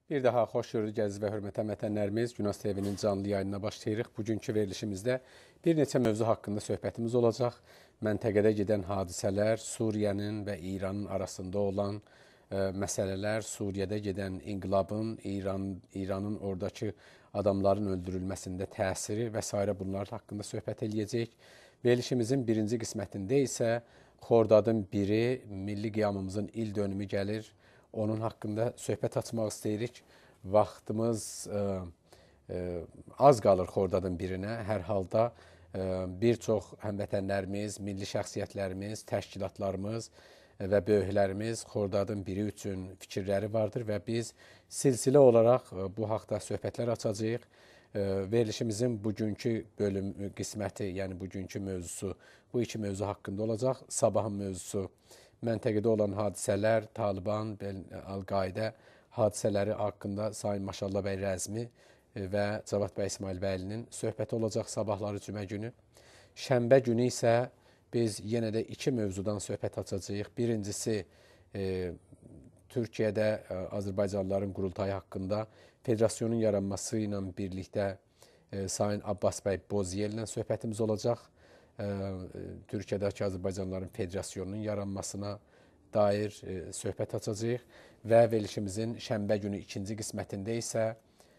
Bir daha xoş gördük əziz və hörmətən vətənlərimiz. Günas TV-nin canlı yayınına başlayırıq. Bugünkü verilişimizdə bir neçə mövzu haqqında söhbətimiz olacaq. Məntəqədə gedən hadisələr, Suriyənin və İranın arasında olan məsələlər, Suriyədə gedən inqilabın, İranın oradakı adamların öldürülməsində təsiri və s. bunlar haqqında söhbət eləyəcək. Verilişimizin birinci qismətində isə Xordadın biri, milli qiyamımızın il dönümü gəlir. Onun haqqında söhbət açmaq istəyirik. Vaxtımız az qalır Xordadın birinə. Hər halda bir çox həmvətənlərimiz, milli şəxsiyyətlərimiz, təşkilatlarımız və böyüklərimiz Xordadın biri üçün fikirləri vardır və biz silsilə olaraq bu haqda söhbətlər açacağıq. Verilişimizin bugünkü bölüm qisməti, yəni bugünkü mövzusu bu iki mövzu haqqında olacaq. Sabahın mövzusu məntəqədə olan hadisələr, Taliban, Əl-Qaidə hadisələri haqqında Sayın Maşallah bəy Rəzmi və Cavad bəy İsmailbəylinin söhbəti olacaq sabahları cümə günü. Şənbə günü isə biz yenə də iki mövzudan söhbət açacağıq. Birincisi, Türkiyədə Azərbaycanlıların qurultayı haqqında federasyonun yaranması ilə birlikdə Sayın Abbas bəy Boziye ilə söhbətimiz olacaq. Türkiyədəki Azərbaycanlıların federasyonunun yaranmasına dair söhbət açacağıq və verilişimizin şənbə günü ikinci qismətində isə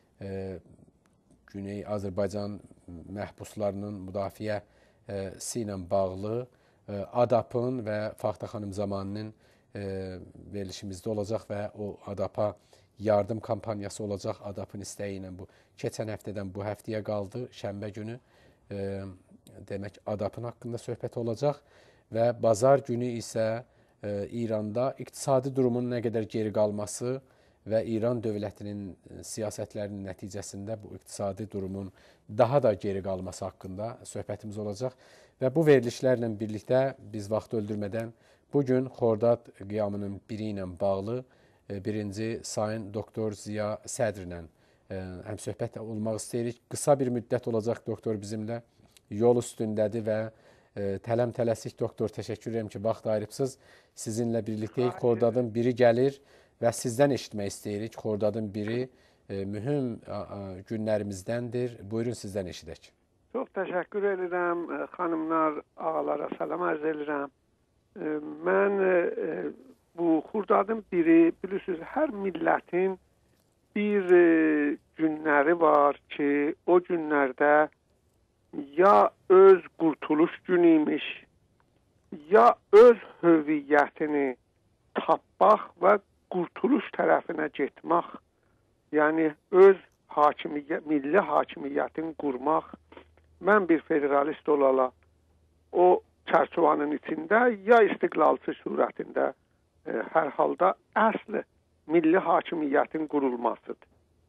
Güney Azərbaycan məhbuslarının müdafiəsi ilə bağlı ADAP-ın və Faxta xanım Zamanının verilişimizdə olacaq və o ADAP-a yardım kampaniyası olacaq. ADAP-ın istəyi ilə bu keçən həftədən bu həftəyə qaldı. Şənbə günü demək ADAP-ın haqqında söhbət olacaq və bazar günü isə İranda iqtisadi durumun nə qədər geri qalması və İran dövlətinin siyasətlərinin nəticəsində bu iqtisadi durumun daha da geri qalması haqqında söhbətimiz olacaq. Və bu verilişlərlə birlikdə biz vaxt öldürmədən bugün Xordad qiyamının biri ilə bağlı birinci Sayın Doktor Ziya Sədrlə həmsöhbət olmaq istəyirik. Qısa bir müddət olacaq doktor bizimlə. Yol üstündədir və tələm-tələsik doktor, təşəkkür edirəm ki, vaxt ayırıbsınız. Sizinlə birlikdə Xordadın biri gəlir və sizdən eşitmək istəyirik. Xordadın biri mühüm günlərimizdəndir. Buyurun, sizdən eşidək. Çox təşəkkür edirəm. Xanımlar, ağalara salam ərz edirəm. Mən bu Xordadın biri, bilirsiniz, hər millətin bir günləri var ki, o günlərdə ya öz qurtuluş günü imiş, ya öz hüviyyətini tapmaq və qurtuluş tərəfinə getmək, yəni öz milli hakimiyyətini qurmaq. Mən bir federalist olala, o çərçovanın içində ya istiqlalçı surətində hər halda əsl milli hakimiyyətin qurulmasıdır.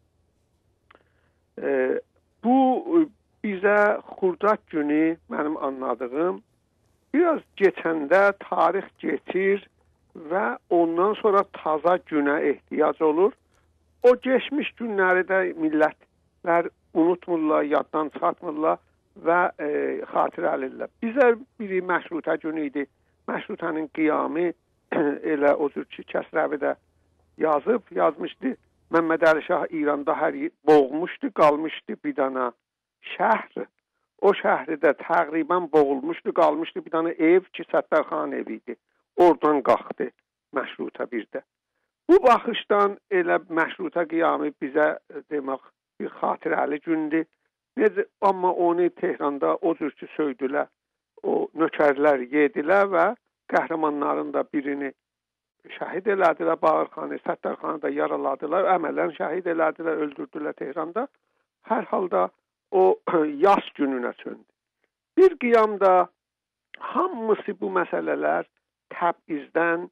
Bu bizə Xordad günü, mənim anladığım, biraz keçəndə tarix geçir və ondan sonra taza günə ehtiyac olur. O geçmiş günləri də millətlər unutmurlar, yaddan çıxartmırlar və xatirəlirlər. Bizə biri məşrutə günü idi. Məşrutənin qiyamı elə o cür ki, Kəsrəvi də yazmışdı. Məmməd Əli Şah İranda hər yer boğmuşdu, qalmışdı bir dana şəhər. O şəhərdə təqribən boğulmuşdu, qalmışdı bir dana ev ki, Səttarxan evi idi. Oradan qalxdı məşrutə birdə. Bu baxışdan elə məşrutə qiyamı bizə demək bir xatirəli gündür. Amma onu Tehranda o cür ki, söydülər, o nökərlər yedilər və qəhrəmanların da birini şəhid elədilər, Bağırxanı, Səttarxanı da yaraladılar, əmələn şəhid elədilər, öldürdülər Tehranda. Hər halda o yaz gününə söndü. Bir qiyamda hamısı bu məsələlər Təbrizdən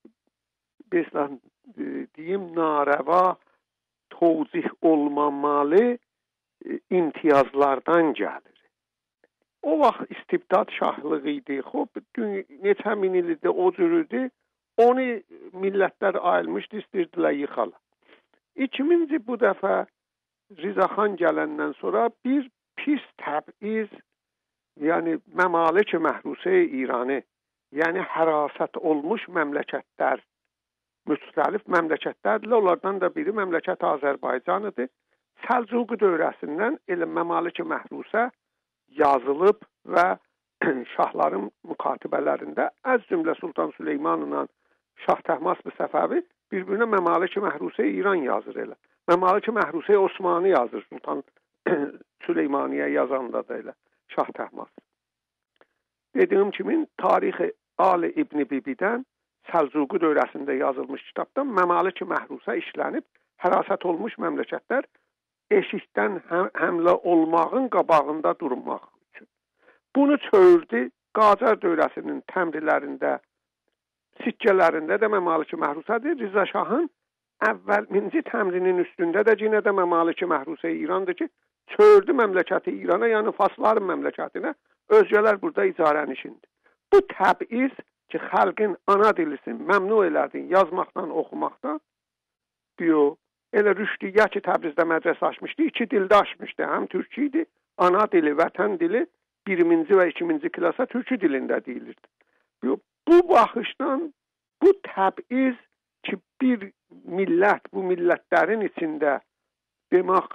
deyim, narəva tozih olmamalı imtiyazlardan gəlir. O vaxt istibdad şahlığı idi. Neçə min ildir o cürüdür. Onu millətlər ayılmışdı, istəyirdilər yıxala. 2000-ci bu dəfə Rizaxan gələndən sonra bir pis təbiz, yəni məmalik-i məhrusə İranı, yəni hərasət olmuş məmləkətlər müxtəlif məmləkətlərdir. Onlardan da biri məmləkət Azərbaycanıdır. Səlcuqi dövrəsindən elə Məmalik-i Məhrusə yazılıb və şahların mükatibələrində az cümlə Sultan Süleymanla Şah Təhmasp Səfəvi bir-birinə Məmalik-i Məhrusə İran yazır elə. Məmalik-i Məhrusə Osmanlı yazır Sultan Süleymaniyə yazanda da elə Şah Təhmasp. Dediyim kimi tarixi Ali İbn Bibidən Səlcuqi dövrəsində yazılmış kitabdan Məmalik-i Məhrusə işlənib hərasət olmuş məmləkətlər eşikdən həmlə olmağın qabağında durmaq üçün. Bunu çördü Qacar dövrəsinin təmrilərində, sikkələrində də Məmalik-i Məhrusadır. Rıza Şahın əvvəlinci təmrinin üstündə də yenə də Məmalik-i Məhrusə İrandır ki, çördü məmləkəti İrana, yəni Fasların məmləkətinə, özgələr burada icarənişindir. Bu təbiiz ki, xalqın ana dilisin məmnu elədin yazmaqdan, oxumaqdan, diyor. Elə Rüşdiyyə ki, Təbrizdə mədrəsə açmışdı, 2 dildə açmışdı. Həm türkü idi, ana dili, vətən dili 1-ci və 2-ci klasa türkü dilində deyilirdi. Bu baxışdan bu təbiiz ki, bir millət, bu millətlərin içində demək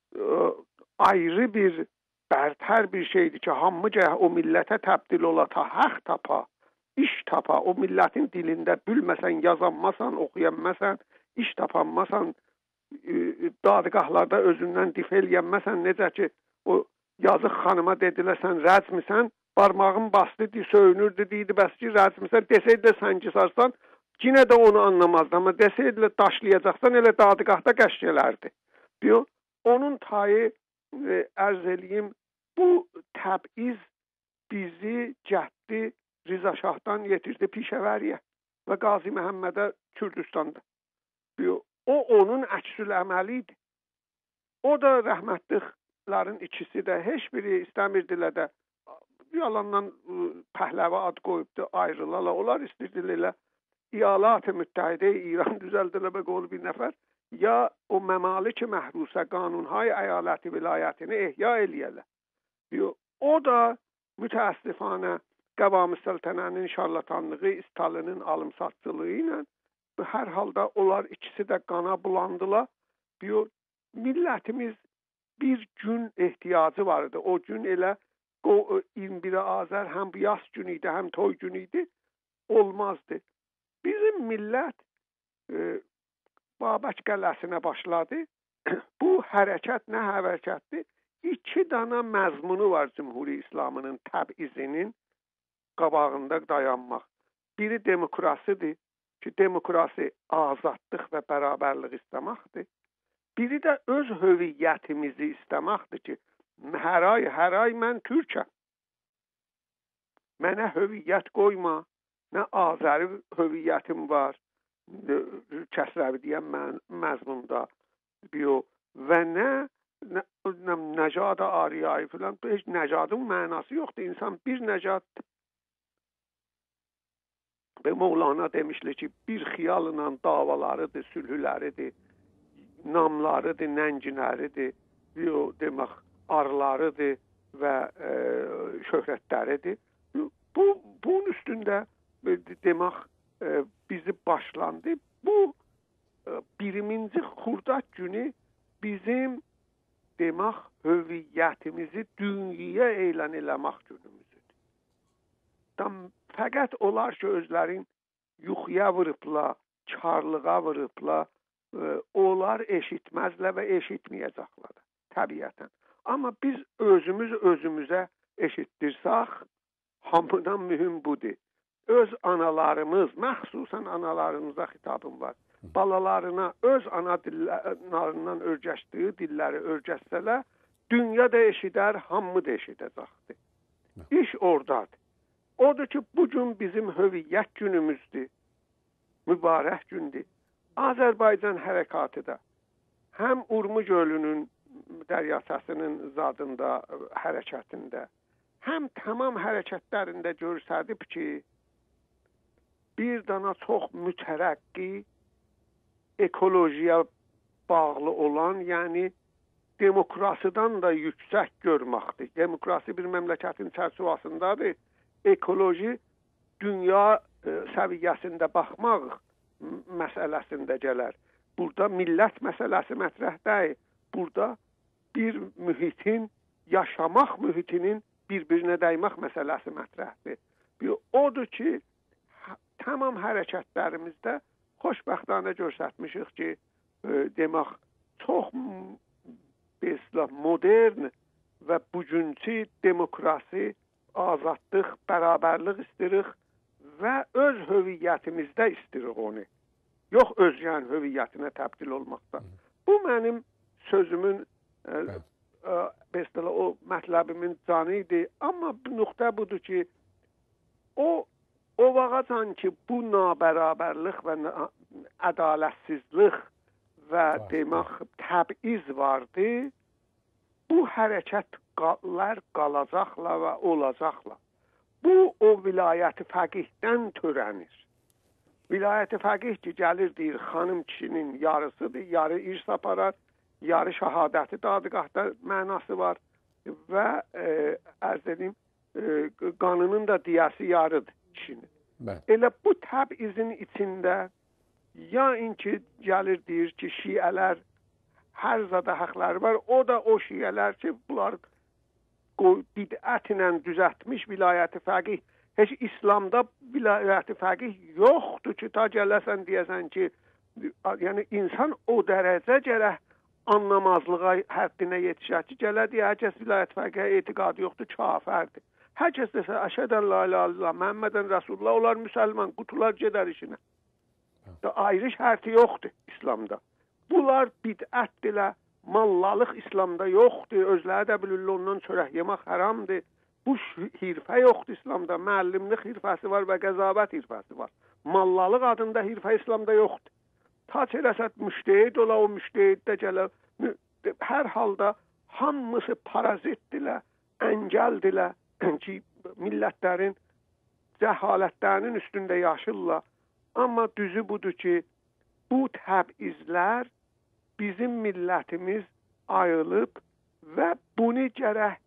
ayrı bir bərtər bir şeydir ki, hamıca o millətə təbdil ola, ta haq tapa, iş tapa, o millətin dilində bilməsən, yazanmasan, oxuyanmasan, iş tapanmasan, dadgahlarda özündən dif eləyənməsən, necə ki, o yazıq xanıma dediləsən, rəcmisən, barmağın bastı, söyünürdü, deydi, bəs ki, rəcmisən, desəydi sənki sarsan, yine də onu anlamazdı, amma desəydi daşlayacaqsan, elə dadgahda qəşk elərdi. Diyor, onun tayı ərz eləyim, bu təbiiz bizi cəhdi Rıza Şahdan yetirdi Pişəvəriyə və Qazi Məhəmmədə Kürdistanda. Diyor, o onun əksül əməli idi. O da rəhmətliklərin ikisi də heç biri istəmirdilər də yalandan Pəhləvi ad qoyubdu, ayrılala. Onlar istəyirdilər İyalat-ı Müttəhidə İran düzəldilər və qolu bir nəfər ya o Məmalik-i Məhrusə qanunhay əyaləti vilayətini ehya eləyələr. Diyor, o da mütəəssifanə Qəvam-ı Səltənənin şarlatanlığı, Stalinin alımsatçılığı ilə hər halda onlar ikisi də qana bulandılar. Diyor, millətimiz bir gün ehtiyacı vardı. O gün elə 21 Azər həm yaz günü idi, həm toy günü idi. Olmazdı. Bizim millət Babək qələsinə başladı. Bu hərəkət nə hərəkətdir? 2 dana məzmunu var Cümhuri İslamının təbizinin qabağında dayanmaq. Biri demokrasidir ki, demokrasi azadlıq və bərabərlik istəməkdir. Biri də öz hüviyyətimizi istəməkdir ki, hər ay mən Türkəm. Mənə hüviyyət qoyma, nə Azəri hüviyyətim var, kəsrəvi deyən məzmunda və nə nəcada ariyayı filan, heç nəcadın mənası yoxdur. İnsan bir nəcaddır. Və Mevlana demişlər ki, bir xiyalla davalarıdır, sülhüləridir, namlarıdır, nəncinəridir, demək, arılarıdır və şöhrətləridir. Bunun üstündə demək, bizi başlandı. Bu 1-ci Xurdad günü bizim demək, hüviyyətimizi dünyaya elan eləmək günümüzdür. Fəqət onlar ki, özlərin yuxuya vırıblar, karlığa vırıblar, onlar eşitməzlər və eşitməyəcəklər, təbiətən. Amma biz özümüzə eşitdirsək, hamıdan mühüm budur. Öz analarımız, məxsusən analarımıza xitabım var, balalarına öz ana dillərindən örgəşdiyi dilləri örgəşsələr, dünya da eşidər, hamı da eşidəcəkdir. İş oradadır. Odur ki, bugün bizim hüviyyət günümüzdür, mübarək gündür. Azərbaycan hərəkatı da həm Urmu gölünün dəryasasının zadında, hərəkətində, həm tamam hərəkətlərində görsədib ki, bir dana çox mütərəqqi, ekolojiya bağlı olan, yəni demokrasiyadan da yüksək görməkdir. Demokrasi bir məmləkətin çərçivəsindədir. Ekoloji dünya səviyyəsində baxmaq məsələsində gələr. Burada millət məsələsi mətrəh deyil. Burada bir mühitin, yaşamaq mühitinin bir-birinə dəymək məsələsi mətrəhdir. Odur ki, tamam hərəkətlərimizdə xoşbəxtانه göstərmişik ki, demək, çox modern və bugünkü demokrasi, azadlıq, bərabərlik istəyirik və öz hüviyyətimizdə istəyirik onu. Yox özgənin hüviyyətinə təbdil olmaqda. Bu mənim sözümün o mətləbimin canı idi. Amma nöqtə budur ki, o vaxtacan ki, bu nabərabərlik və ədalətsizlik və demək təbiiz vardı, bu hərəkətlər qalacaqlar və olacaqlar. Bu, o vilayəti fəqihdən törənir. Vilayəti fəqih ki, gəlir deyir, xanım kişinin yarısıdır, yarı irs aparar, yarı şəhadəti dadgahda mənası var və ərz edeyim, qanının da diyəsi yarıdır kişinin. Elə bu təbizin içində ya inki gəlir deyir ki, şiələr hər zada haqları var, o da o şiələr ki, bunlar bidətlə düzəltmiş vilayəti fəqih. Heç İslamda vilayəti fəqih yoxdur ki, ta gələsən deyəsən ki, yəni insan o dərəcə gərək anlamazlığa həddinə yetişər ki, gələ deyə, hər kəs vilayət fəqihə etiqadı yoxdur, kafərdir. Hər kəs desə, əşədən la ilə Allah, Məhəmmədən Rasulullah, onlar müsəlman, qutular gedər işinə. Ayrı şərti yoxdur İslamda. Bunlar bidətdirlər, mallalıq İslamda yoxdur, özləri də bilirlər, ondan çörək yemək haramdır. Bu hirfə yoxdur İslamda, müəllimlik hirfəsi var və qəzavət hirfəsi var. Mallalıq adında hirfə İslamda yoxdur. Ta çələsət müştehid ola, o müştehiddə gələ, hər halda hamısı parazitdirlər, əngəldirlər ki, millətlərin cəhalətlərinin üstündə yaşırlar. Amma düzü budur ki, bu təbizlər bizim millətimiz ayılıb və bunu gərək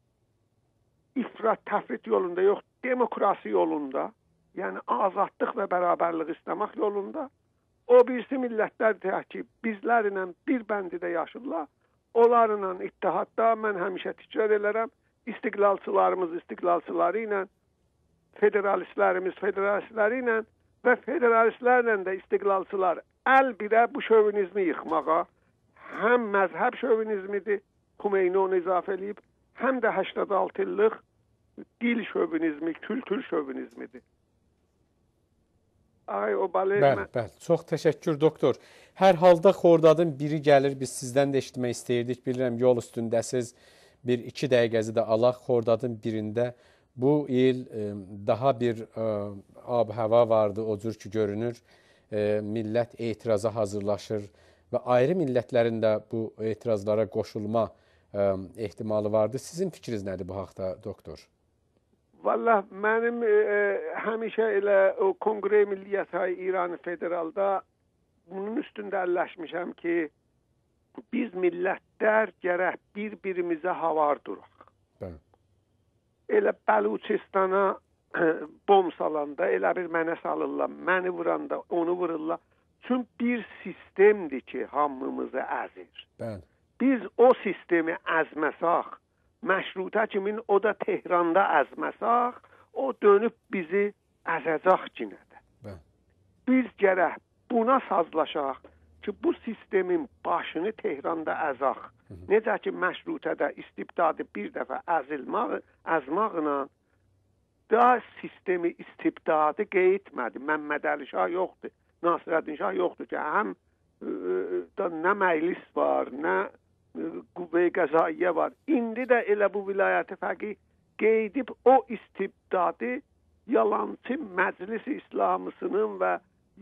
ifrat təfrit yolunda yox, demokrasi yolunda, yəni azadlıq və bərabərlik istəmək yolunda, o birisi millətlər deyək ki, bizlərlə bir bəndidə yaşırlar, onlarla ittihadda mən həmişə təkrar elərəm, istiqlalçılarımız istiqlalçıları ilə, federalistlərimiz federalistləri ilə və federalistlərlə də istiqlalçılar əl birə bu şövinizmi yıxmağa, həm məzhəb şövinizmidir, Xumeyni onu izafə edib, həm də 86 illıq dil şövinizmi, kültür şövinizmidir. Ay, o balı... Bəli. Çox təşəkkür, doktor. Hər halda Xordadın biri gəlir, biz sizdən də eşitmək istəyirdik. Bilirəm, yol üstündəsiz, 1-2 dəqiqəzi də alaq. Xordadın birində bu il daha bir ab-hava vardı, o cür ki, görünür. Millət etiraza hazırlaşır və ayrı millətlərin də bu etirazlara qoşulma ehtimalı vardı. Sizin fikriniz nədir bu haqda, doktor? Vallah, mənim həmişə elə o Kongre Milliyyətay İran Federalda bunun üstündə əlləşmişəm ki, biz millətlər gərək bir-birimizə havar duraq. Elə Bəluçistana bom salanda, elə bir mənə salırlar, məni vuranda, onu vururlar. Çünki bir sistemdir ki, hamımızı əzir. Biz o sistemi əzməsaq, məşrutə kimin o da Tehranda əzməsaq, o dönüb bizi əzəcək cinədə. Biz gərək buna sazlaşaq ki, bu sistemin başını Tehranda əzaq. Necə ki, məşrutədə istibdadı bir dəfə əzmaqla da sistemi istibdadı qeydmədi. Məmməd Əli Şah yoxdur, Nasirəddin Şah yoxdur ki, həm nə məclis var, nə qüvvə-i qəzaiyyə var. İndi də elə bu vilayəti fəqih qeydib o istibdadı yalançı məclis İslamısının və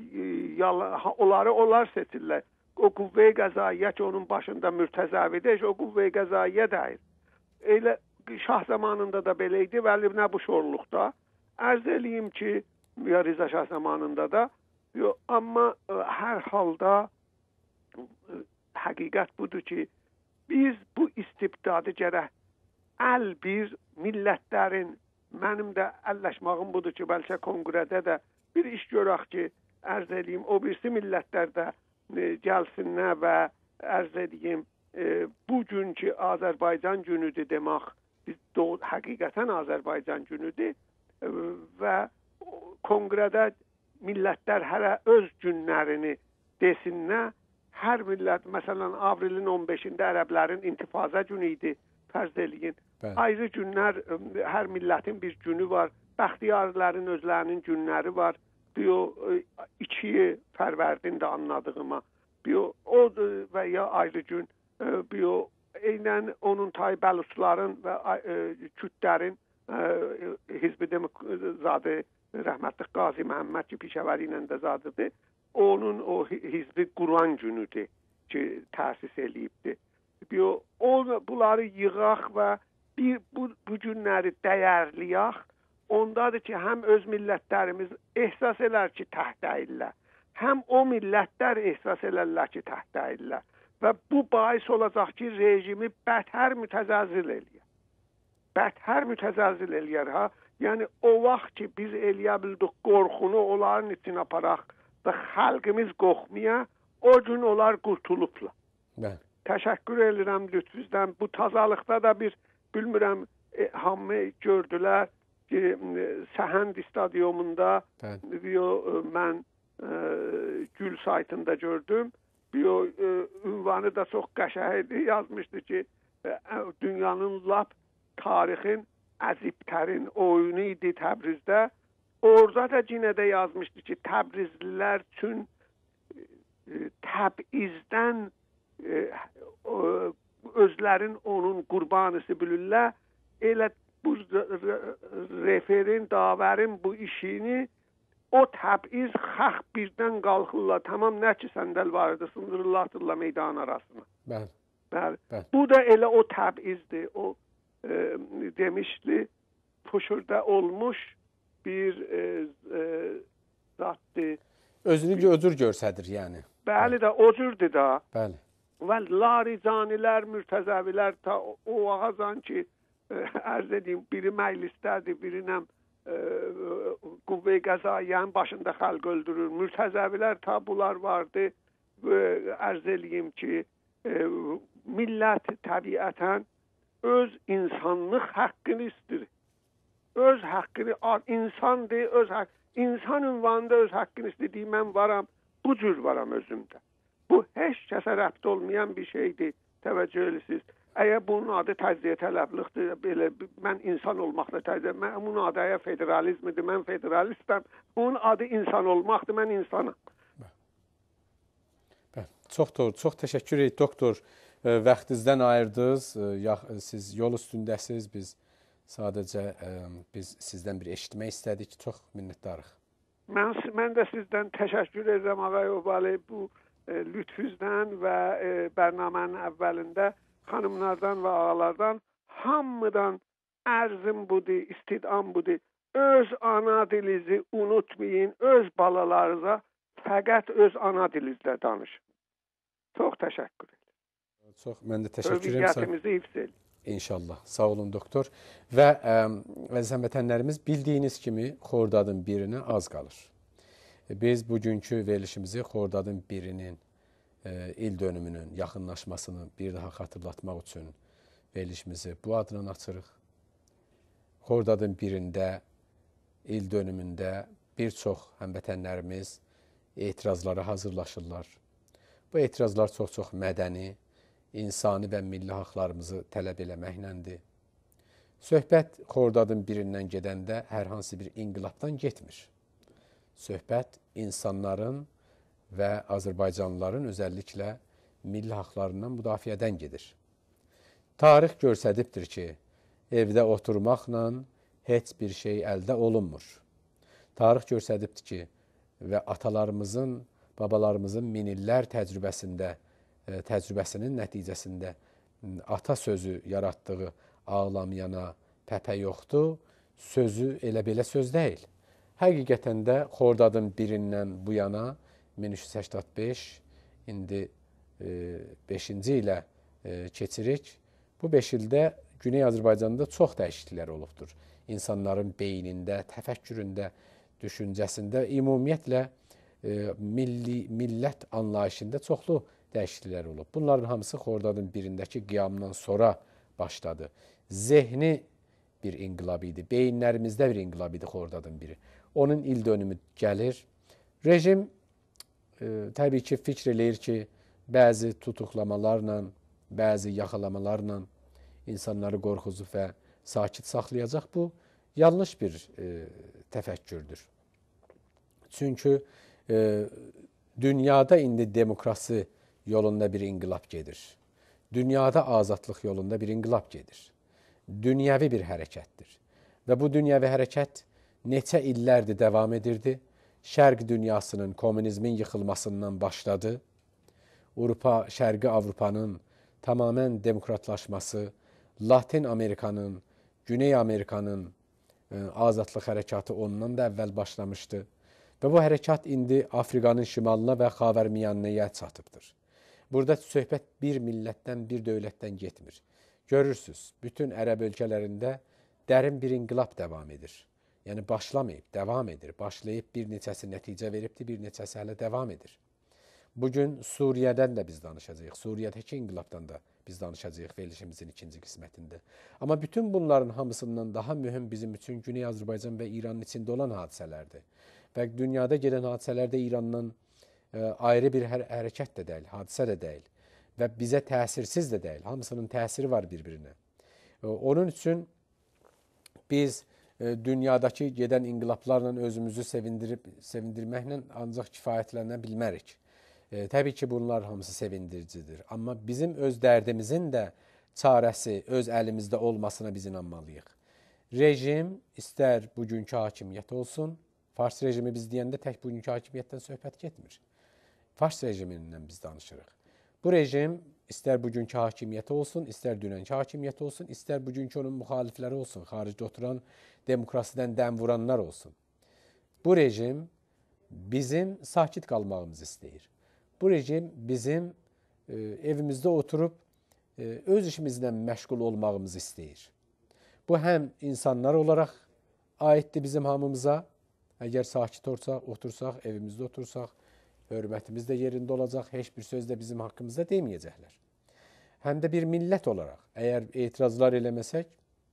onlar seçirlər. O qüvvə-i qəzaiyyə ki, onun başında Mürtəzəvidir, o qüvvə-i qəzaiyyə deyir. Elə Şah zamanında da belə idi, Vəli Nəbuşorluqda. Ərz eləyim ki, ya Riza Şah zamanında da, amma hər halda həqiqət budur ki, biz bu istibdadı gərək əl bir millətlərin, mənim də əlləşmağım budur ki, bəlkə konqrədə də bir iş görək ki, ərz edeyim, o birisi millətlər də gəlsinlər və ərz edeyim, bugünkü Azərbaycan günüdür demək, həqiqətən Azərbaycan günüdür və konqrədə millətlər hələ öz günlərini desinlər. Hər millət, məsələn, avrelin 15-də ərəblərin intifaza günü idi, fərz eləyin. Ayrı günlər, hər millətin bir günü var. Bəxtiyarların özlərinin günləri var. Biyo 2 fərvərdin də anladığıma. Biyo o və ya ayrı gün, biyo eynən onun tay bəlusların və kütlərin Hizb-i Demokrazadı rəhmətli Qazi Məhəmməd ki, Pişəvəri ilə də zadıdır. Onun o hizbi Quran günüdür ki, təsis eləyibdir. Bunları yığaq və bu günləri dəyərliyək. Ondadır ki, həm öz millətlərimiz ehsas elər ki, təhdəyirlər, həm o millətlər ehsas elərlər ki, təhdəyirlər. Və bu bahis olacaq ki, rejimi bətər mütəzəzzil eləyər. Bətər mütəzəzzil eləyər. Yəni, o vaxt ki, biz eləyə bildik qorxunu onların için aparaq və xalqımız qorxmaya, o gün onlar qurtulublar. Təşəkkür edirəm lütfüzdən. Bu tazalıqda da bir, bilmirəm, hamı gördülər ki, Səhənd stadiyumunda mən Gül saytında gördüm. Ünvanı da çox qəşəngdir. Yazmışdı ki, dünyanın lap tarixin əzibtərin oyunu idi Təbrizdə. Orada da yenə də yazmışdı ki, Təbrizlilər üçün Təbrizdən özlərin onun qurbanısı bilirlər. Elə bu referin, davərin bu işini o Təbriz xalq birdən qalxırlar. Tamam, nə ki səndəl vardı, sındırırlar meydan arasına. Bəli. Bu da elə o Təbrizdir. O demişdi, Puşurda olmuş bir zatdır. Özünü gözür görsədir, yəni. Bəli də, o cürdür da. Bəli. Və Laricanilər, Mürtəzəvilər ta o ağazan ki, ərz edeyim, biri məclisdədir, birinəm qüvvə-i qəzaiyyənin başında xalq öldürür. Mürtəzəvilər ta bunlar vardı. Ərz edeyim ki, millət təbiətən öz insanlıq haqqını istəyir. Öz haqqını, insandır, öz haqqı. İnsan ünvanında öz haqqını istədiyi mən varam, bu cür varam özümdə. Bu, heç kəsə rəbd olmayan bir şeydir, təvəccüh edirsiniz. Əgər bunun adı təcziyə tələbliqdir, belə, mən insan olmaqla təcziyə, bunun adı əgər federalizmdir, mən federalistəm, bunun adı insan olmaqdır, mən insanım. Çox təşəkkür edirik, doktor. Vaxtınızdan ayırdınız, siz yol üstündəsiniz, biz sadəcə sizdən bir eşitmək istədik, çox minnətdarıq. Mən də sizdən təşəkkür edirəm, ağay Obali, bu lütfüzdən və bərnamənin əvvəlində xanımlardan və ağalardan hamıdan ərzim budur, istidam budur. Öz ana dilinizi unutmayın, öz balalarınıza fəqət öz ana dilinizlə danışın. Çox təşəkkür edirəm. Mən də təşəkkür edirəm. Hüviyyətimizi hifz edin. İnşallah. Sağ olun, doktor. Və əziz həmvətənlərimiz, bildiyiniz kimi Xordadın birinə az qalır. Biz bugünkü verilişimizi Xordadın birinin il dönümünün yaxınlaşmasını bir daha xatırlatmaq üçün verilişimizi bu adla açırıq. Xordadın birində il dönümündə bir çox həmvətənlərimiz etirazlara hazırlaşırlar. Bu etirazlar çox mədəni, insani və milli haqlarımızı tələb eləməkləndir. Söhbət Xordadın birindən gedəndə hər hansı bir inqilabdan getmir. Söhbət insanların və Azərbaycanlıların özəlliklə milli haqlarından müdafiədən gedir. Tarix göstəribdir ki, evdə oturmaqla heç bir şey əldə olunmur. Tarix göstəribdir ki, və atalarımızın, babalarımızın min illər təcrübəsinin nəticəsində ata sözü yaratdığı ağlamayana pəpə yoxdur, sözü elə belə söz deyil. Həqiqətən də Xordadın birindən bu yana 1385, indi 5-ci ilə keçirik. Bu 5 ildə Güney Azərbaycanda çox dəyişikliklər olubdur. İnsanların beynində, təfəkküründə, düşüncəsində, ümumiyyətlə millət anlayışında çoxlu dəyişikliklər olub. Bunların hamısı Xordadın birindəki qiyamdan sonra başladı. Zehni bir inqilab idi. Beyinlərimizdə bir inqilab idi Xordadın biri. Onun il dönümü gəlir. Rejim təbii ki, fikr eləyir ki, bəzi tutuqlamalarla, bəzi yaxalamalarla insanları qorxuzub və sakit saxlayacaq. Bu yanlış bir təfəkkürdür. Çünki dünyada indi demokrasi yolunda bir inqilab gedir. Dünyada azadlıq yolunda bir inqilab gedir. Dünyəvi bir hərəkətdir. Və bu dünyəvi hərəkət neçə illərdir davam edirdi. Şərq dünyasının komünizmin yıxılmasından başladı. Şərqi Avropanın tamamən demokratlaşması, Latin Amerikanın, Güney Amerikanın azadlıq hərəkatı ondan da əvvəl başlamışdı. Və bu hərəkat indi Afrikanın şimalına və Xavərmiyanəyə çatıbdır. Burada söhbət bir millətdən, bir dövlətdən getmir. Görürsünüz, bütün ərəb ölkələrində dərin bir inqilab davam edir. Yəni başlamayıb, davam edir. Başlayıb bir neçəsi nəticə veribdir, bir neçəsi hələ davam edir. Bugün Suriyədən də biz danışacağıq. Suriyədəki inqilabdan da biz danışacağıq verilişimizin ikinci qismətində. Amma bütün bunların hamısından daha mühüm bizim üçün Güney Azərbaycan və İranın içində olan hadisələrdir. Və dünyada gedən hadisələr də İrandan ayrı bir hərəkət də deyil, hadisə də deyil. Və bizə təsirsiz də deyil. Hamısının təsiri var bir-birinə. Onun üçün biz dünyadakı gedən inqilablarla özümüzü sevindirməklə ancaq kifayətlənə bilmərik. Təbii ki, bunlar hamısı sevindiricidir. Amma bizim öz dərdimizin də çarəsi öz əlimizdə olmasına biz inanmalıyıq. Rejim istər bugünkü hakimiyyət olsun, Fars rejimi biz deyəndə tək bugünkü hakimiyyətdən söhbət getmir. Fars rejimindən biz danışırıq. Bu rejim istər bugünkü hakimiyyəti olsun, istər dünənki hakimiyyəti olsun, istər bugünkü onun müxalifləri olsun, xaricdə oturan demokrasidən dəm vuranlar olsun. Bu rejim bizim sakit qalmağımızı istəyir. Bu rejim bizim evimizdə oturub öz işimizlə məşğul olmağımızı istəyir. Bu həm insanlar olaraq aiddir bizim hamımıza. Əgər sakit otursaq, evimizdə otursaq, hörmətimiz də yerində olacaq, heç bir söz də bizim haqqımızda deməyəcəklər. Həm də bir millət olaraq, əgər etirazlar eləməsək,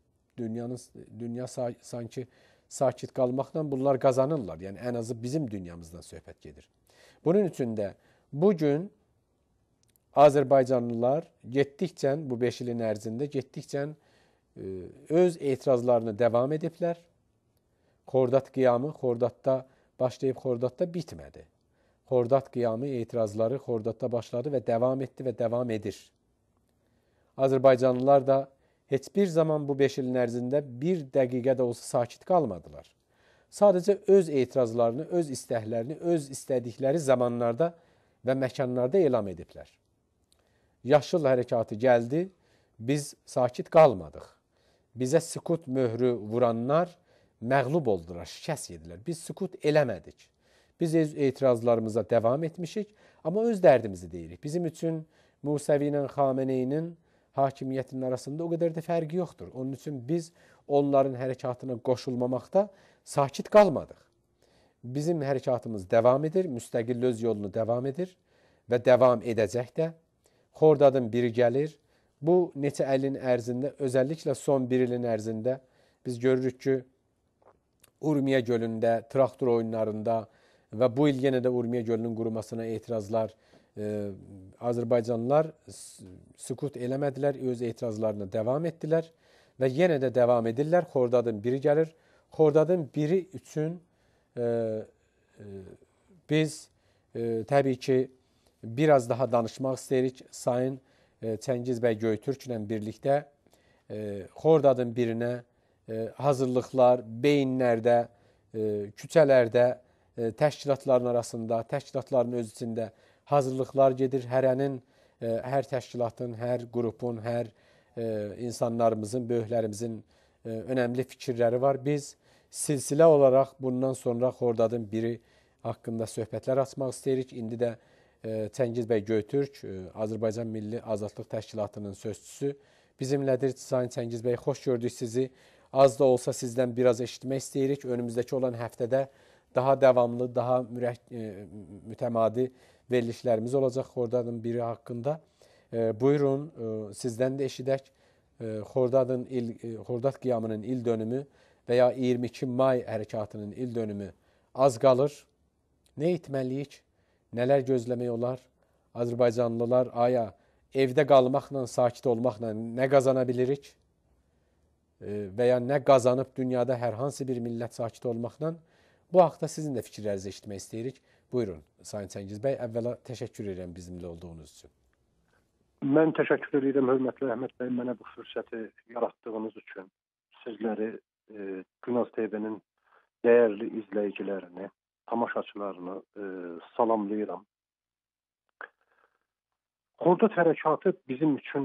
dünya sanki sakit qalmaqla bunlar qazanırlar. Yəni, ən azı bizim dünyamızdan söhbət gedir. Bunun üçün də bugün Azərbaycanlılar getdikcə, bu 5 ilin ərzində getdikcə öz etirazlarını davam ediblər. Xordad qiyamı Xordadda başlayıb Xordadda bitmədi. Xordad qiyamı etirazları Xordadda başladı və davam etdi və davam edir. Azərbaycanlılar da heç bir zaman bu 5 ilin ərzində bir dəqiqə də olsa sakit qalmadılar. Sadəcə öz etirazlarını, öz istəklərini, öz istədikləri zamanlarda və məkanlarda elan ediblər. Yaşıl hərəkatı gəldi, biz sakit qalmadıq. Bizə sükut möhrü vuranlar məğlub oldular, şikəst yedilər. Biz sükut eləmədik. Biz öz etirazlarımıza davam etmişik, amma öz dərdimizi deyirik. Bizim üçün Musəvi ilə Xameneyinin hakimiyyətinin arasında o qədər də fərqi yoxdur. Onun üçün biz onların hərəkatına qoşulmamaqda sakit qalmadıq. Bizim hərəkatımız davam edir, müstəqil öz yolunu davam edir və davam edəcək də. Xordadın biri gəlir. Bu neçə ilin ərzində, özəlliklə son 1 ilin ərzində biz görürük ki, Urmiya gölündə, traktor oyunlarında və bu il yenə də Urmiya gölünün qurumasına etirazlar, Azərbaycanlılar sükut eləmədilər, öz etirazlarına davam etdilər və yenə də davam edirlər. Xordadın biri gəlir. Xordadın biri üçün biz təbii ki, biraz daha danışmaq istəyirik. Sayın Çəngiz bəy Göytürklə birlikdə Xordadın birinə hazırlıqlar, beyinlərdə, küçələrdə, təşkilatların arasında, təşkilatların öz içində hazırlıqlar gedir. Hərənin, hər təşkilatın, hər qrupun, hər insanlarımızın, böyüklərimizin önəmli fikirləri var. Biz silsilə olaraq bundan sonra Xordadın biri haqqında söhbətlər açmaq istəyirik. İndi də Çəngiz bəy Göytürk, Azərbaycan Milli Azadlıq Təşkilatının sözçüsü bizimlədir. Sayın Çəngiz bəy, xoş gördük sizi. Az da olsa sizdən biraz eşitmək istəyirik. Önümüzdəki olan həftədə daha davamlı, daha mütəmadi verilişlərimiz olacaq Xordadın biri haqqında. Buyurun, sizdən də eşidək. Xordad qiyamının il dönümü və ya 22 may hərəkatının il dönümü az qalır. Nə etməliyik? Nələr gözləmək olar? Azərbaycanlılar aya evdə qalmaqla, sakit olmaqla nə qazana bilirik? Və ya nə qazanıb dünyada hər hansı bir millət sakit olmaqla? Bu haqda sizin də fikirlərinizi eşitmək istəyirik. Buyurun, Sayın Çəngiz bəy. Əvvəla təşəkkür edirəm bizimlə olduğunuz üçün. Mən təşəkkür edirəm, hörmətli Əhməd bəy, mənə bu fürsəti yaratdığınız üçün. Sizləri Günaz TV-nin dəyərli izləyicilərini, tamaşaçılarını salamlayıram. Xordad hərəkatı bizim üçün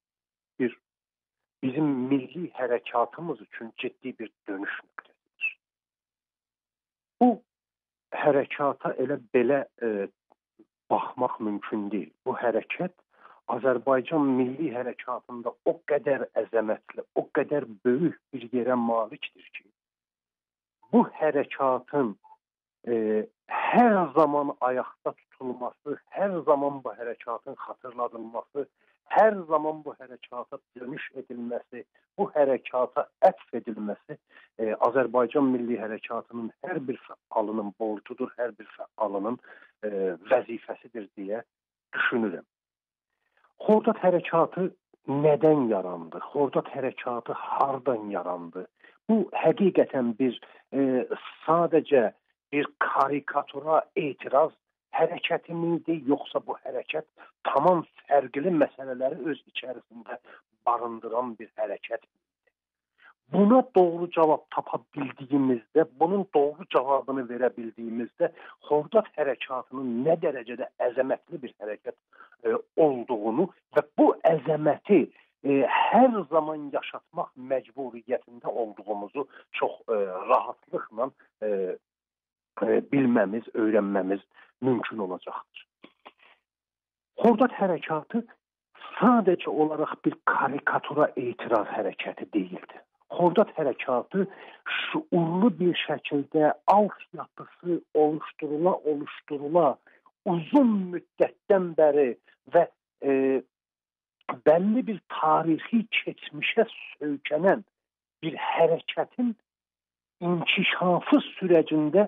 bizim milli hərəkatımız üçün ciddi bir dönüş nöqtəsidir. Bu hərəkata elə belə baxmaq mümkün deyil. Bu hərəkət Azərbaycan milli hərəkatında o qədər əzəmətli, o qədər böyük bir yerə malikdir ki, bu hərəkatın hər zaman ayaqda tutulması, hər zaman bu hərəkatın xatırladılması, hər zaman bu hərəkata dönüş edilməsi, bu hərəkata ətf edilməsi Azərbaycan milli hərəkatının hər bir fəalının borcudur, hər bir fəalının vəzifəsidir deyə düşünürəm. Xordad hərəkatı nədən yarandı? Xordad hərəkatı hardan yarandı? Bu həqiqətən sadəcə bir karikatura etiraz hərəkəti miydi, yoxsa bu hərəkət tamam fərqli məsələləri öz içərisində barındıran bir hərəkət miydi? Buna doğru cavab tapa bildiyimizdə, bunun doğru cavabını verə bildiyimizdə Xordad hərəkatının nə dərəcədə əzəmətli bir hərəkət olduğunu və bu əzəməti hər zaman yaşatmaq məcburiyyətində olduğumuzu çox rahatlıqla bilməmiz, öyrənməmiz mümkün olacaqdır. Xordad hərəkatı sadəcə olaraq bir karikatura etiraz hərəkəti deyildi. Xordad hərəkatı şuurlu bir şəkildə altyapısı oluşturula uzun müddətdən bəri və bəlli bir tarixi keçmişə söykənən bir hərəkətin inkişafı sürəcində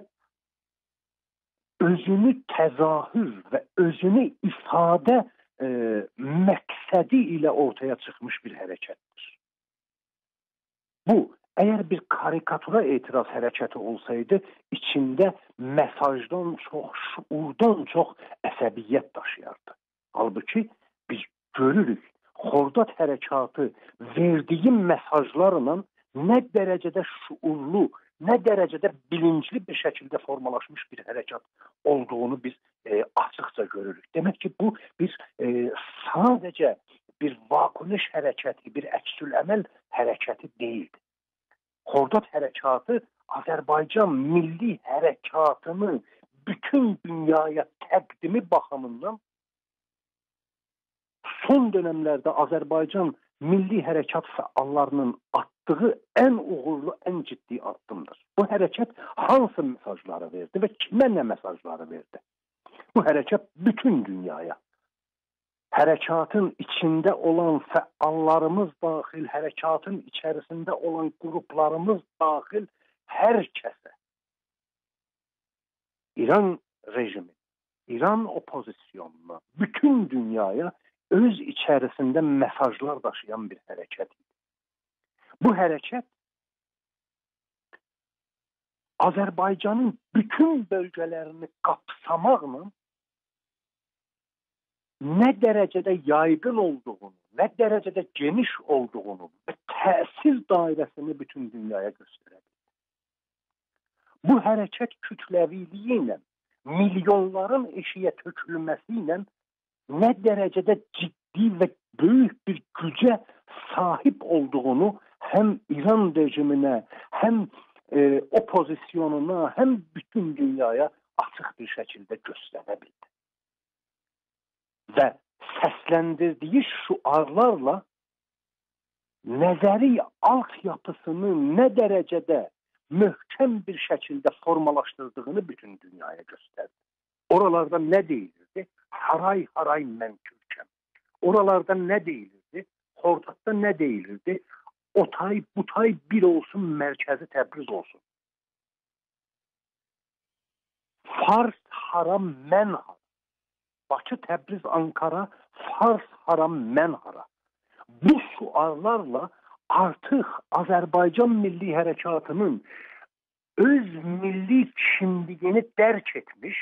özünü təzahür və özünü ifadə məqsədi ilə ortaya çıxmış bir hərəkətdir. Bu, əgər bir karikatura etiraz hərəkəti olsaydı, içində mesajdan çox, şuurdan çox əsəbiyyət daşıyardı. Halbuki biz görürük, Xordad hərəkatı verdiyi mesajlarla nə dərəcədə şuurlu, nə dərəcədə bilinçli bir şəkildə formalaşmış bir hərəkat olduğunu biz açıqca görürük. Demək ki, bu sadəcə bir vakunuş hərəkəti, bir əksüləməl hərəkəti deyildi. Xordad hərəkatı Azərbaycan milli hərəkatının bütün dünyaya təqdimi baxımından son dönəmlərdə Azərbaycan milli hərəkat fəallarının atdığı ən uğurlu, ən ciddi addımdır. Bu hərəkat hansı mesajları verdi və kimə nə mesajları verdi? Bu hərəkat bütün dünyaya, hərəkatın içində olan fəallarımız daxil, hərəkatın içərisində olan qruplarımız daxil hər kəsə, İran rejimi, İran opozisyonuna, bütün dünyaya öz içərisində mesajlar daşıyan bir hərəkət idi. Bu hərəkət Azərbaycanın bütün bölgələrini qapsamaqla nə dərəcədə yaygın olduğunu, nə dərəcədə geniş olduğunu və təsir dairəsini bütün dünyaya göstərə bilir. Bu hərəkət kütləviliyi ilə, milyonların eşiyə tökülməsi ilə nə dərəcədə ciddi və böyük bir gücə sahib olduğunu həm İran rejiminə, həm opozisyonuna, həm bütün dünyaya açıq bir şəkildə göstərə bildi. Və səsləndirdiyi şüarlarla nəzəri altyapısını nə dərəcədə möhkəm bir şəkildə formalaşdırdığını bütün dünyaya göstərdi. Oralarda nə deyilirdi? Haray haray mən Türkəm. Oralarda nə deyilirdi? Xordadda nə deyilirdi? O tay bu tay bir olsun, mərkəzi Təbriz olsun. Fars haram mən hara. Bakı, Təbriz, Ankara, Fars haram mən hara. Bu şuarlarla artıq Azərbaycan Milli Hərəkatının öz milli kimliyini dərk etmiş,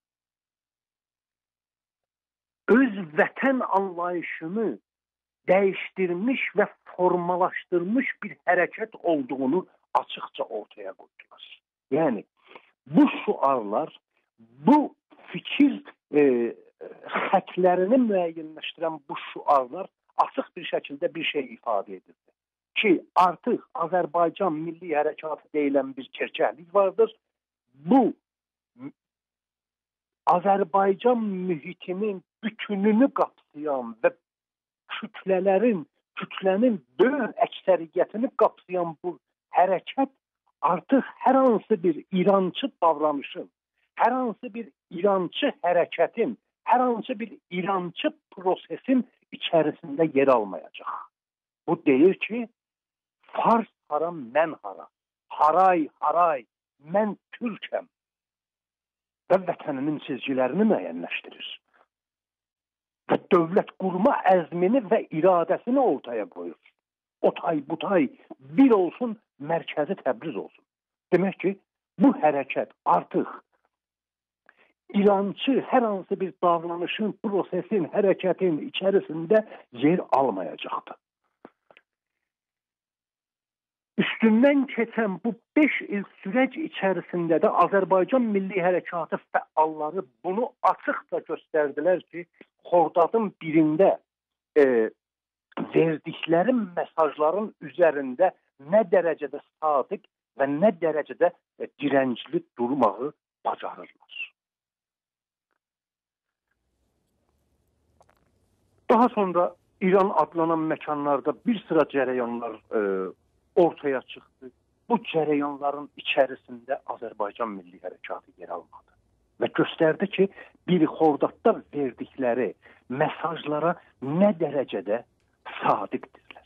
öz vətən anlayışını dəyişdirmiş və formalaşdırmış bir hərəkət olduğunu açıqca ortaya qoydular. Yəni, bu şuarlar, bu fikir xətlərini müəyyənləşdirən bu şuarlar açıq bir şəkildə bir şey ifadə edirdi. Ki, artıq Azərbaycan Milli Hərəkatı deyilən bir gerçəklik vardır. Bu, Azərbaycan mühitinin bütününü qapsayan və kütlənin böyük əksəriyyətini qapsayan bu hərəkət artıq hər hansı bir İrançı davranışın, hər hansı bir İrançı hərəkətin, hər hansı bir İrançı prosesin içərisində yer almayacaq. Bu deyir ki, Fars haram mən hara, haray haray mən Türkəm və vətəninin çizgilərini müəyyənləşdirir. Və dövlət qurma əzmini və iradəsini ortaya qoyur. O tay bu tay bir olsun, mərkəzi Təbriz olsun. Demək ki, bu hərəkət artıq İrançı hər hansı bir davranışın, prosesin, hərəkətin içərisində yer almayacaqdır. Üstündən keçən bu 5 il sürəc içərisində də Azərbaycan Milli Hərəkatı fəalları bunu açıqca göstərdilər ki, Xordadın birində verdikləri mesajların üzərində nə dərəcədə sadiq və nə dərəcədə dirəncli durmağı bacarırlar. Daha sonra İran adlanan məkanlarda bir sıra cərəyanlar ortaya çıxdı. Bu cərəyanların içərisində Azərbaycan Milli Hərəkatı yer almadı. Və göstərdi ki, bir Xordadda verdikləri mesajlara nə dərəcədə sadiqdirlər.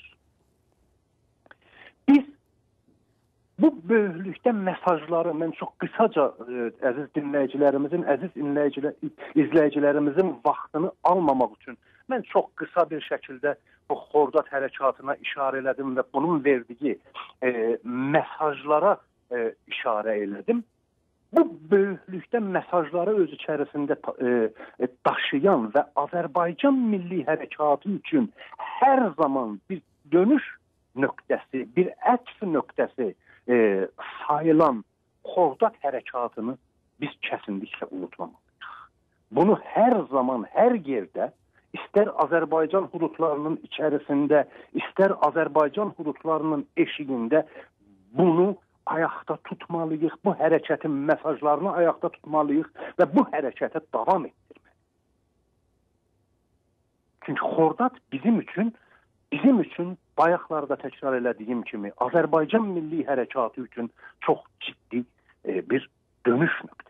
Biz bu böyüklükdə mesajları mən çox qısaca əziz dinləyicilərimizin, izləyicilərimizin vaxtını almamaq üçün mən çox qısa bir şəkildə bu Xordad hərəkatına işarə elədim və bunun verdiyi mesajlara işarə elədim. Bu böyüklükdə mesajları öz içərisində daşıyan və Azərbaycan Milli Hərəkatı üçün hər zaman bir dönüş nöqtəsi, bir ətf nöqtəsi sayılan Xordad hərəkatını biz kəsinliklə unutmamalıyıq. Bunu hər zaman, hər yerdə İstər Azərbaycan hududlarının içərisində, istər Azərbaycan hududlarının eşiyində bunu ayaqda tutmalıyıq, bu hərəkətin mesajlarını ayaqda tutmalıyıq və bu hərəkətə davam etdirməliyik. Çünki Xordad bizim üçün bayaqlarda təkrar elədiyim kimi Azərbaycan Milli Hərəkatı üçün çox ciddi bir dönüş nöqtəsidir.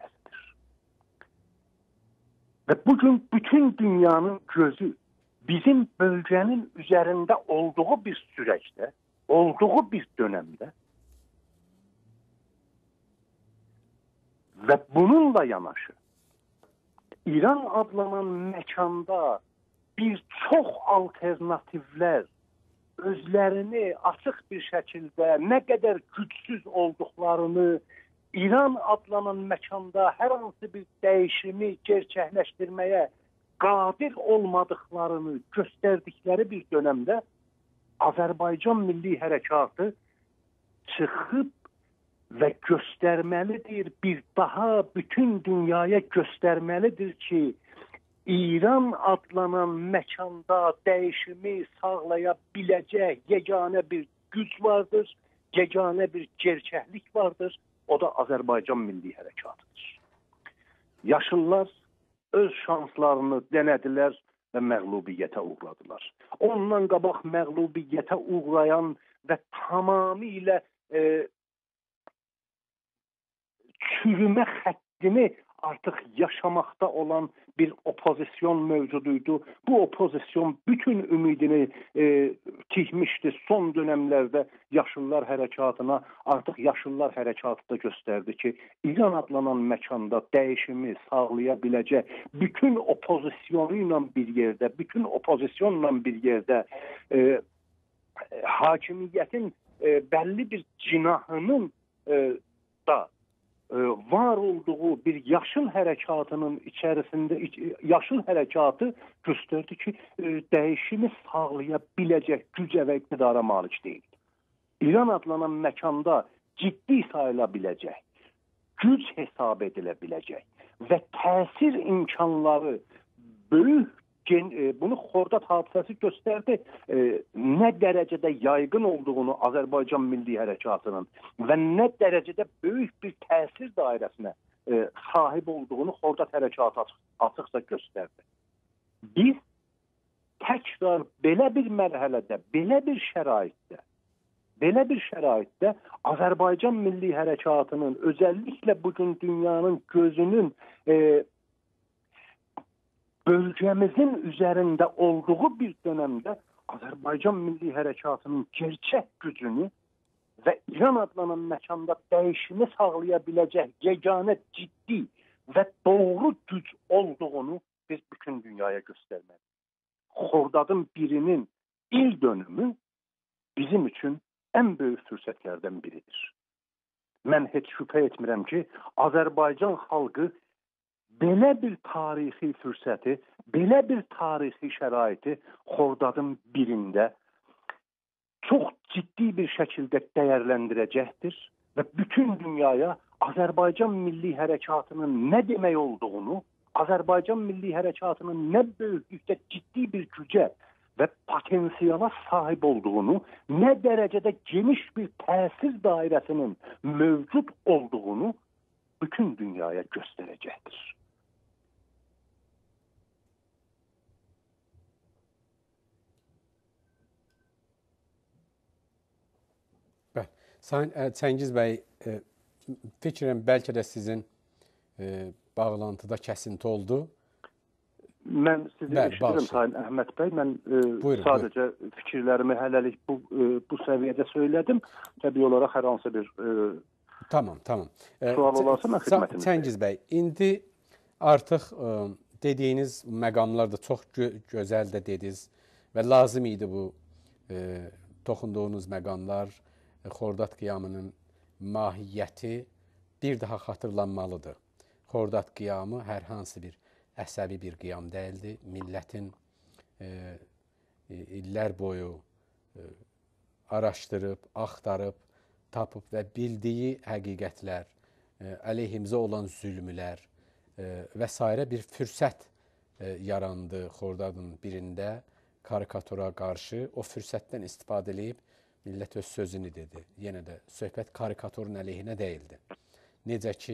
Və bugün bütün dünyanın gözü bizim bölgənin üzərində olduğu bir sürəcdə, olduğu bir dönəmdə və bununla yanaşı İran adlanan məkanda bir çox alternativlər özlərini açıq bir şəkildə nə qədər gücsüz olduqlarını, İran adlanan məkanda hər hansı bir dəyişimi gerçəkləşdirməyə qadir olmadıqlarını göstərdikləri bir dönəmdə Azərbaycan Milli Hərəkatı çıxıb və göstərməlidir, bir daha bütün dünyaya göstərməlidir ki, İran adlanan məkanda dəyişimi sağlaya biləcək yeganə bir güc vardır, yeganə bir gerçəklik vardır. O da Azərbaycan Milli Hərəkatıdır. Yaşıllar öz şanslarını denədilər və məğlubiyyətə uğradılar. Ondan qabaq məğlubiyyətə uğrayan və tamamilə çürümə xəttini artıq yaşamaqda olan bir opozisyon mövcuduydu. Bu opozisyon bütün ümidini tikmişdi son dönemlərdə Yaşıllar Hərəkatına. Artıq Yaşıllar Hərəkatı da göstərdi ki, İran adlanan məkanda dəyişimi sağlaya biləcək bütün opozisyonu ilə bir yerdə, bütün opozisyonla bir yerdə hakimiyyətin bəlli bir cinahının da var olduğu bir yaşıl hərəkatının içərisində yaşıl hərəkatı göstərdi ki, dəyişimi sağlaya biləcək gücə və iqtidara malik deyil. İran adlanan məkanda ciddi sayıla biləcək, güc hesab edilə biləcək və təsir imkanları böyük, bunu Xordad hadisəsi göstərdi, nə dərəcədə yaygın olduğunu Azərbaycan Milli Hərəkatının və nə dərəcədə böyük bir təsir dairəsinə sahib olduğunu Xordad Hərəkatı açıqca göstərdi. Biz təkrar belə bir mərhələdə, belə bir şəraitdə Azərbaycan Milli Hərəkatının özəlliklə bugün dünyanın gözünün bölgəmizin üzərində olduğu bir dönəmdə Azərbaycan Milli Hərəkatının gerçək gücünü və İran adlanan məkanda dəyişimi sağlaya biləcək yeganə ciddi və doğru güc olduğunu biz bütün dünyaya göstərməliyik. Xordadın birinin il dönümü bizim üçün ən böyük fürsətlərdən biridir. Mən heç şübhə etmirəm ki, Azərbaycan xalqı belə bir tarixi fürsəti, belə bir tarixi şəraiti Xordadın birində çox ciddi bir şəkildə dəyərləndirəcəkdir və bütün dünyaya Azərbaycan Milli Hərəkatının nə demək olduğunu, Azərbaycan Milli Hərəkatının nə böyüklükdə ciddi bir gücə və potensiala sahib olduğunu, nə dərəcədə geniş bir təsir dairəsinin mövcud olduğunu bütün dünyaya göstərəcəkdir. Sayın Çəngiz bəy, fikirəm bəlkə də sizin bağlantıda kəsinti oldu. Mən sizi eşidirəm Sayın Əhməd bəy. Mən sadəcə fikirlərimi hələlik bu səviyyədə söylədim. Təbii olaraq hər hansı bir Tamam. sual olarsa mən xidmətinizdə. Çəngiz bəy, indi artıq dediyiniz məqamlar da çox gözəl də dediniz və lazım idi bu toxunduğunuz məqamlar. Xordad qiyamının mahiyyəti bir daha xatırlanmalıdır. Xordad qiyamı hər hansı bir əsəbi bir qiyam deyildi. Millətin illər boyu araşdırıb, axtarıb, tapıb və bildiyi həqiqətlər, əleyhimizə olan zülmlər və s. bir fürsət yarandı Xordadın birində karikatura qarşı. O fürsətdən istifadə edib millət öz sözünü dedi. Yenə də söhbət karikaturun əleyhinə deyildi. Necə ki,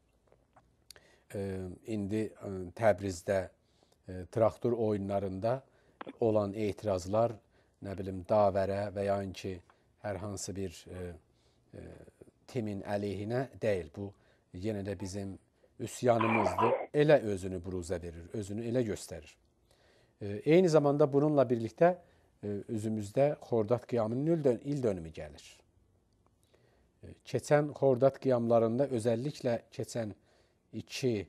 indi Təbrizdə traktor oyunlarında olan etirazlar, nə bilim, davərə və ya ki, hər hansı bir timin əleyhinə deyil. Bu, yenə də bizim üsyanımızdır. Elə özünü buruzə verir, özünü elə göstərir. Eyni zamanda bununla birlikdə üzümüzdə Xordad qiyamının il dönümü gəlir. Keçən Xordad qiyamlarında özəlliklə keçən iki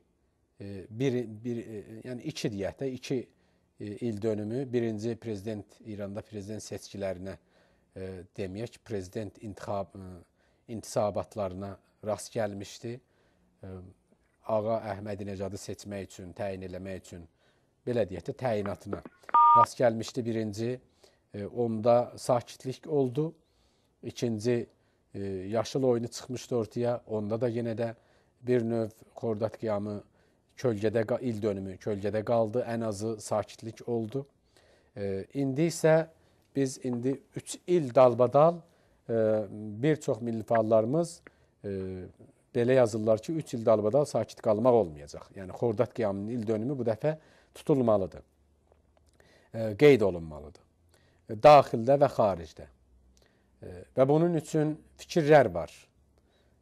deyək də, iki il dönümü, birinci prezident, İranda prezident seçkilərinə deməyək, prezident intisabatlarına rast gəlmişdi. Ağa Əhmədinəcadı seçmək üçün, təyin eləmək üçün, belə deyək də, təyinatına rast gəlmişdi birinci. Onda sakitlik oldu. İkinci yaşıl oyunu çıxmışdı ortaya. Onda da yenə də bir növ Xordad qiyamı il dönümü kölgədə qaldı. Ən azı sakitlik oldu. İndi isə biz 3 il dalbadal bir çox milli fəallarımız belə yazırlar ki, 3 il dalbadal sakit qalmaq olmayacaq. Yəni Xordad qiyamının il dönümü bu dəfə tutulmalıdır. Qeyd olunmalıdır. Daxildə və xaricdə. Və bunun üçün fikirlər var.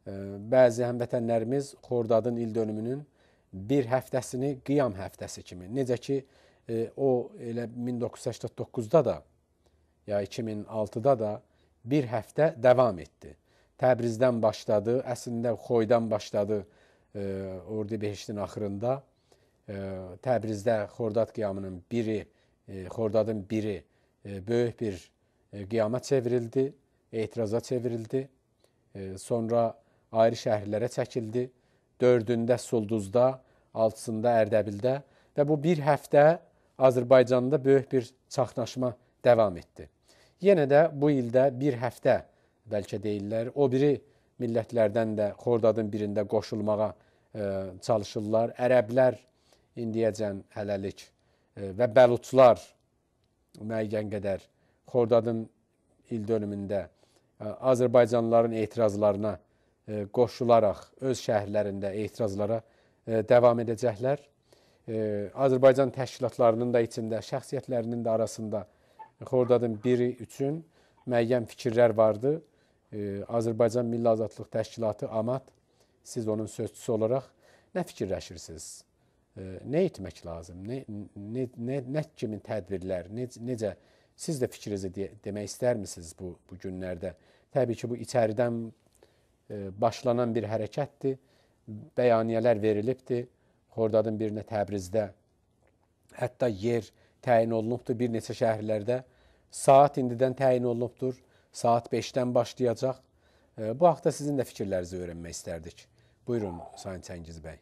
bəzi həmvətənlərimiz Xordadın il dönümünün bir həftəsini qiyam həftəsi kimi, necə ki, o elə 1989-da da, ya 2006-da da bir həftə davam etdi. Təbrizdən başladı, əslində Xoydan başladı, Ordu Behiştin axırında. Təbrizdə Xordad qiyamının Xordadın biri böyük bir qiyama çevrildi, etiraza çevrildi. Sonra ayrı şəhərlərə çəkildi. 4-ündə Sulduzda, 6-sında Ərdəbildə və bu bir həftə Azərbaycanda böyük bir çaxnaşma davam etdi. Yenə də bu ildə bir həftə, bəlkə deyirlər, o biri millətlərdən də Xordadın birində qoşulmağa çalışırlar. Ərəblər indiyəcən hələlik və Bəluçlar müəyyən qədər Xordadın il dönümündə Azərbaycanlıların etirazlarına qoşularaq öz şəhərlərində etirazlara davam edəcəklər. Azərbaycan təşkilatlarının da içində, şəxsiyyətlərinin də arasında Xordadın biri üçün müəyyən fikirlər vardı. Azərbaycan Milli Azadlıq Təşkilatı AMAT, siz onun sözçüsü olaraq nə fikirləşirsiniz? Nə etmək lazım? Nə kimi tədbirlər? Necə? Siz də fikrinizi demək istər misiniz bu günlərdə? Təbii ki, bu içəridən başlanan bir hərəkətdir. Bəyaniyələr verilibdir. Xordadın birinə Təbrizdə hətta yer təyin olunubdur bir neçə şəhərlərdə. Saat indidən təyin olunubdur. Saat 5-dən başlayacaq. Bu haqda sizin də fikirlərinizi öyrənmək istərdik. Buyurun, Sayın Çəngiz bəy.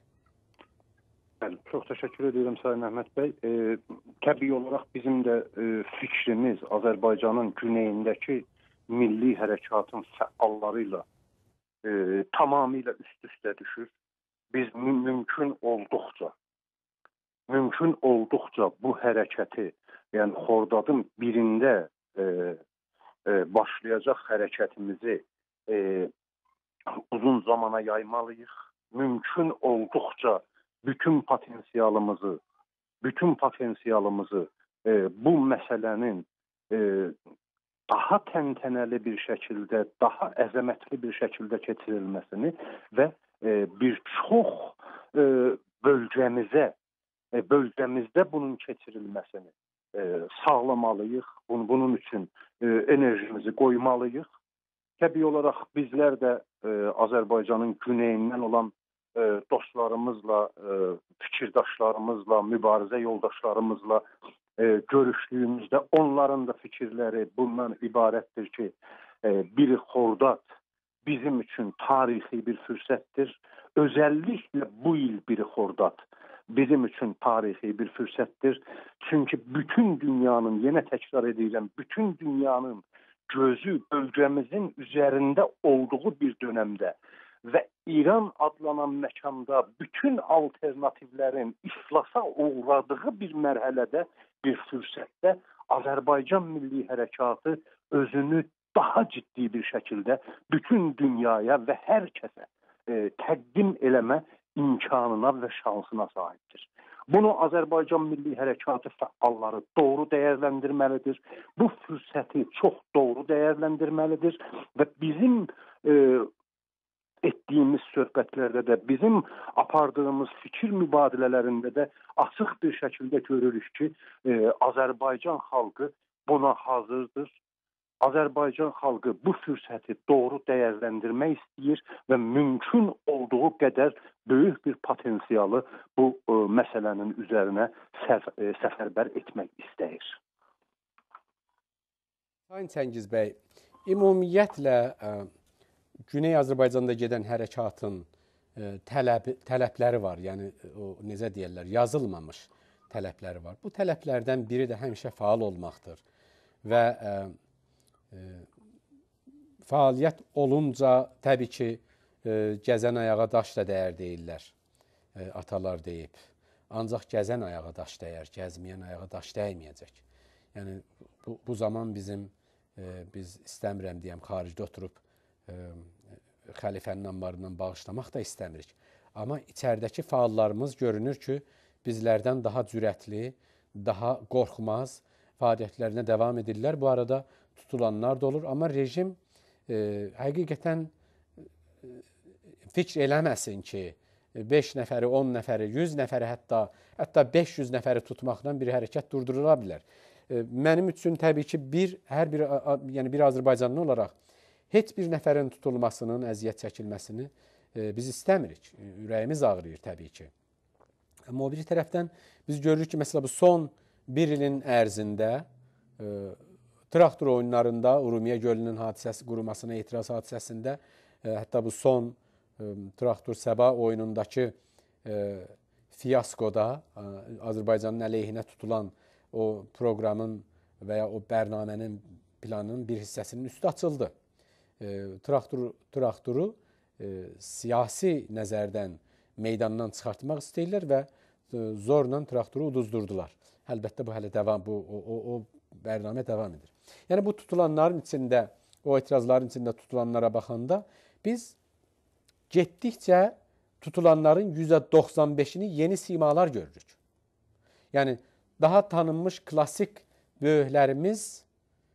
Çox təşəkkür edirəm Sayın Əhməd bəy. Təbii olaraq bizim də fikrimiz Azərbaycanın güneyindəki milli hərəkatın fəalları ilə tamamilə üst-üstə düşür. Biz mümkün olduqca bu hərəkəti, yəni Xordadın birində başlayacaq hərəkətimizi uzun zamana yaymalıyıq. Mümkün olduqca bütün potensialımızı bu məsələnin daha təntənəli bir şəkildə, daha əzəmətli bir şəkildə keçirilməsini və bir çox bölgəmizdə bunun keçirilməsini sağlamalıyıq. Bunun üçün enerjimizi qoymalıyıq. Təbii olaraq bizlər də Azərbaycanın güneyindən olan dostlarımızla, fikirdaşlarımızla, mübarizə yoldaşlarımızla görüşdüyümüzdə onların da fikirləri bundan ibarətdir ki, biri Xordad bizim üçün tarixi bir fürsətdir. Özəlliklə bu il biri Xordad bizim üçün tarixi bir fürsətdir. Çünki bütün dünyanın, yenə təkrar edirəm, bütün dünyanın gözü bölgəmizin üzərində olduğu bir dönəmdə və İran adlanan məkanda bütün alternativlərin iflasa uğradığı bir mərhələdə, bir fürsətdə Azərbaycan milli hərəkatı özünü daha ciddi bir şəkildə bütün dünyaya və hər kəsə təqdim eləmə imkanına və şansına sahibdir. Bunu Azərbaycan milli hərəkatı fəalları doğru dəyərləndirməlidir. Bu fürsəti çox doğru dəyərləndirməlidir və bizim etdiyimiz söhbətlərdə də, bizim apardığımız fikir mübadilələrində də açıq bir şəkildə görürük ki, Azərbaycan xalqı buna hazırdır. Azərbaycan xalqı bu fürsəti doğru dəyərləndirmək istəyir və mümkün olduğu qədər böyük bir potensialı bu məsələnin üzərinə səfərbər etmək istəyir. Sayın Çəngiz bəy, ümumiyyətlə Güney Azərbaycanda gedən hərəkatın tələbləri var. Yəni, necə deyərlər, yazılmamış tələbləri var. Bu tələblərdən biri də həmişə faal olmaqdır. Və fəaliyyət olunca təbii ki, gəzən ayağa daş da dəyər deyirlər, atalar deyib. Ancaq gəzən ayağa daş dəyər, gəzməyən ayağa daş dəyməyəcək. Yəni, bu zaman biz istəmirəm deyəm, xaricdə oturub xəlifənin anbarından bağışlamaq da istəmirik. Amma içəridəki fəallarımız görünür ki, bizlərdən daha cürətli, daha qorxmaz fəaliyyətlərinə davam edirlər. Bu arada tutulanlar da olur. Amma rejim həqiqətən fikr eləməsin ki, 5 nəfəri, 10 nəfəri, 100 nəfəri, hətta 500 nəfəri tutmaqla bir hərəkət durdurula bilər. Mənim üçün təbii ki, yəni bir Azərbaycanlı olaraq heç bir nəfərin tutulmasının, əziyyət çəkilməsini biz istəmirik. Ürəyimiz ağrıyır təbii ki. Amma o bir tərəfdən biz görürük ki, məsələn, bu son bir ilin ərzində traktor oyunlarında Urmiya gölünün qurumasına etiraz hadisəsində, hətta bu son traktor Səba oyunundakı fiyaskoda Azərbaycanın əleyhinə tutulan o proqramın və ya o bərnamənin planının bir hissəsinin üstü açıldı. Traktoru siyasi nəzərdən meydandan çıxartmaq istəyirlər və zorla traktoru uduzdurdular. Əlbəttə bu hələ o bərnamə davam edir. Yəni bu tutulanların içində, o etirazların içində tutulanlara baxanda biz getdikcə tutulanların %95'ini yeni simalar görürük. Yəni daha tanınmış klasik böyüklərimiz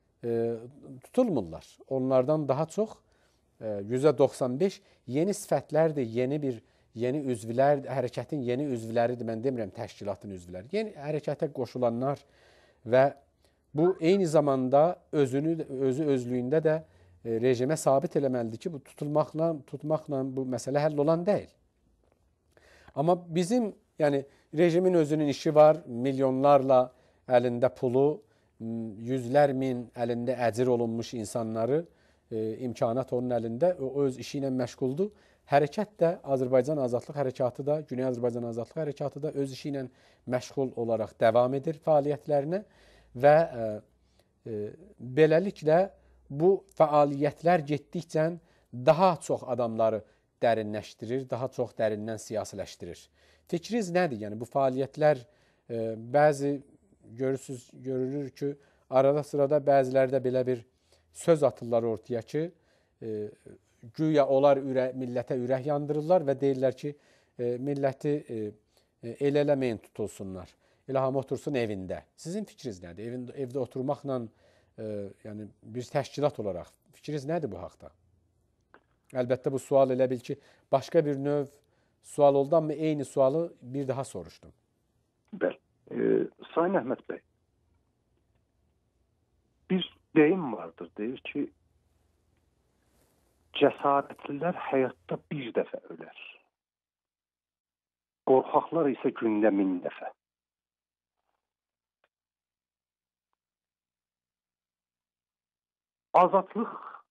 tutulmurlar. Onlardan daha çox %95 yeni sifətlərdir, yeni üzvlər, hərəkətin yeni üzvləridir. Mən demirəm təşkilatın üzvləri. Yeni hərəkətə qoşulanlar və bu eyni zamanda özlüyündə də rejimə sabit eləməlidir ki, bu tutmaqla bu məsələ həll olan deyil. Amma bizim, yəni rejimin özünün işi var, milyonlarla əlində pulu, yüzlər min əlində əcir olunmuş insanları, imkanat onun əlində, o öz işi ilə məşğuldur. Hərəkət də, Azərbaycan Azadlıq Hərəkatı da, Güney Azərbaycan Azadlıq Hərəkatı da öz işi ilə məşğul olaraq davam edir fəaliyyətlərinə və beləliklə bu fəaliyyətlər getdikcə daha çox adamları dərinləşdirir, daha çox dərindən siyasiləşdirir. Fikriniz nədir? Yəni bu fəaliyyətlər bəzi görülür ki, arada sırada bəzilərdə belə bir söz atırlar ortaya ki, güya onlar millətə ürək yandırırlar və deyirlər ki, milləti el eləməyin tutulsunlar. Elə hamı otursun evində. Sizin fikriniz nədir? Evdə oturmaqla yəni bir təşkilat olaraq fikriniz nədir bu haqda? Əlbəttə bu sual elə bil ki, başqa bir növ sual oldu, amma eyni sualı bir daha soruşdum. Bəli. Sayın Əhməd bəy, bir deyim vardır, deyir ki, cəsarətlilər həyatda bir dəfə ölər. Qorxaqlar isə gündə 1000 dəfə. Azadlıq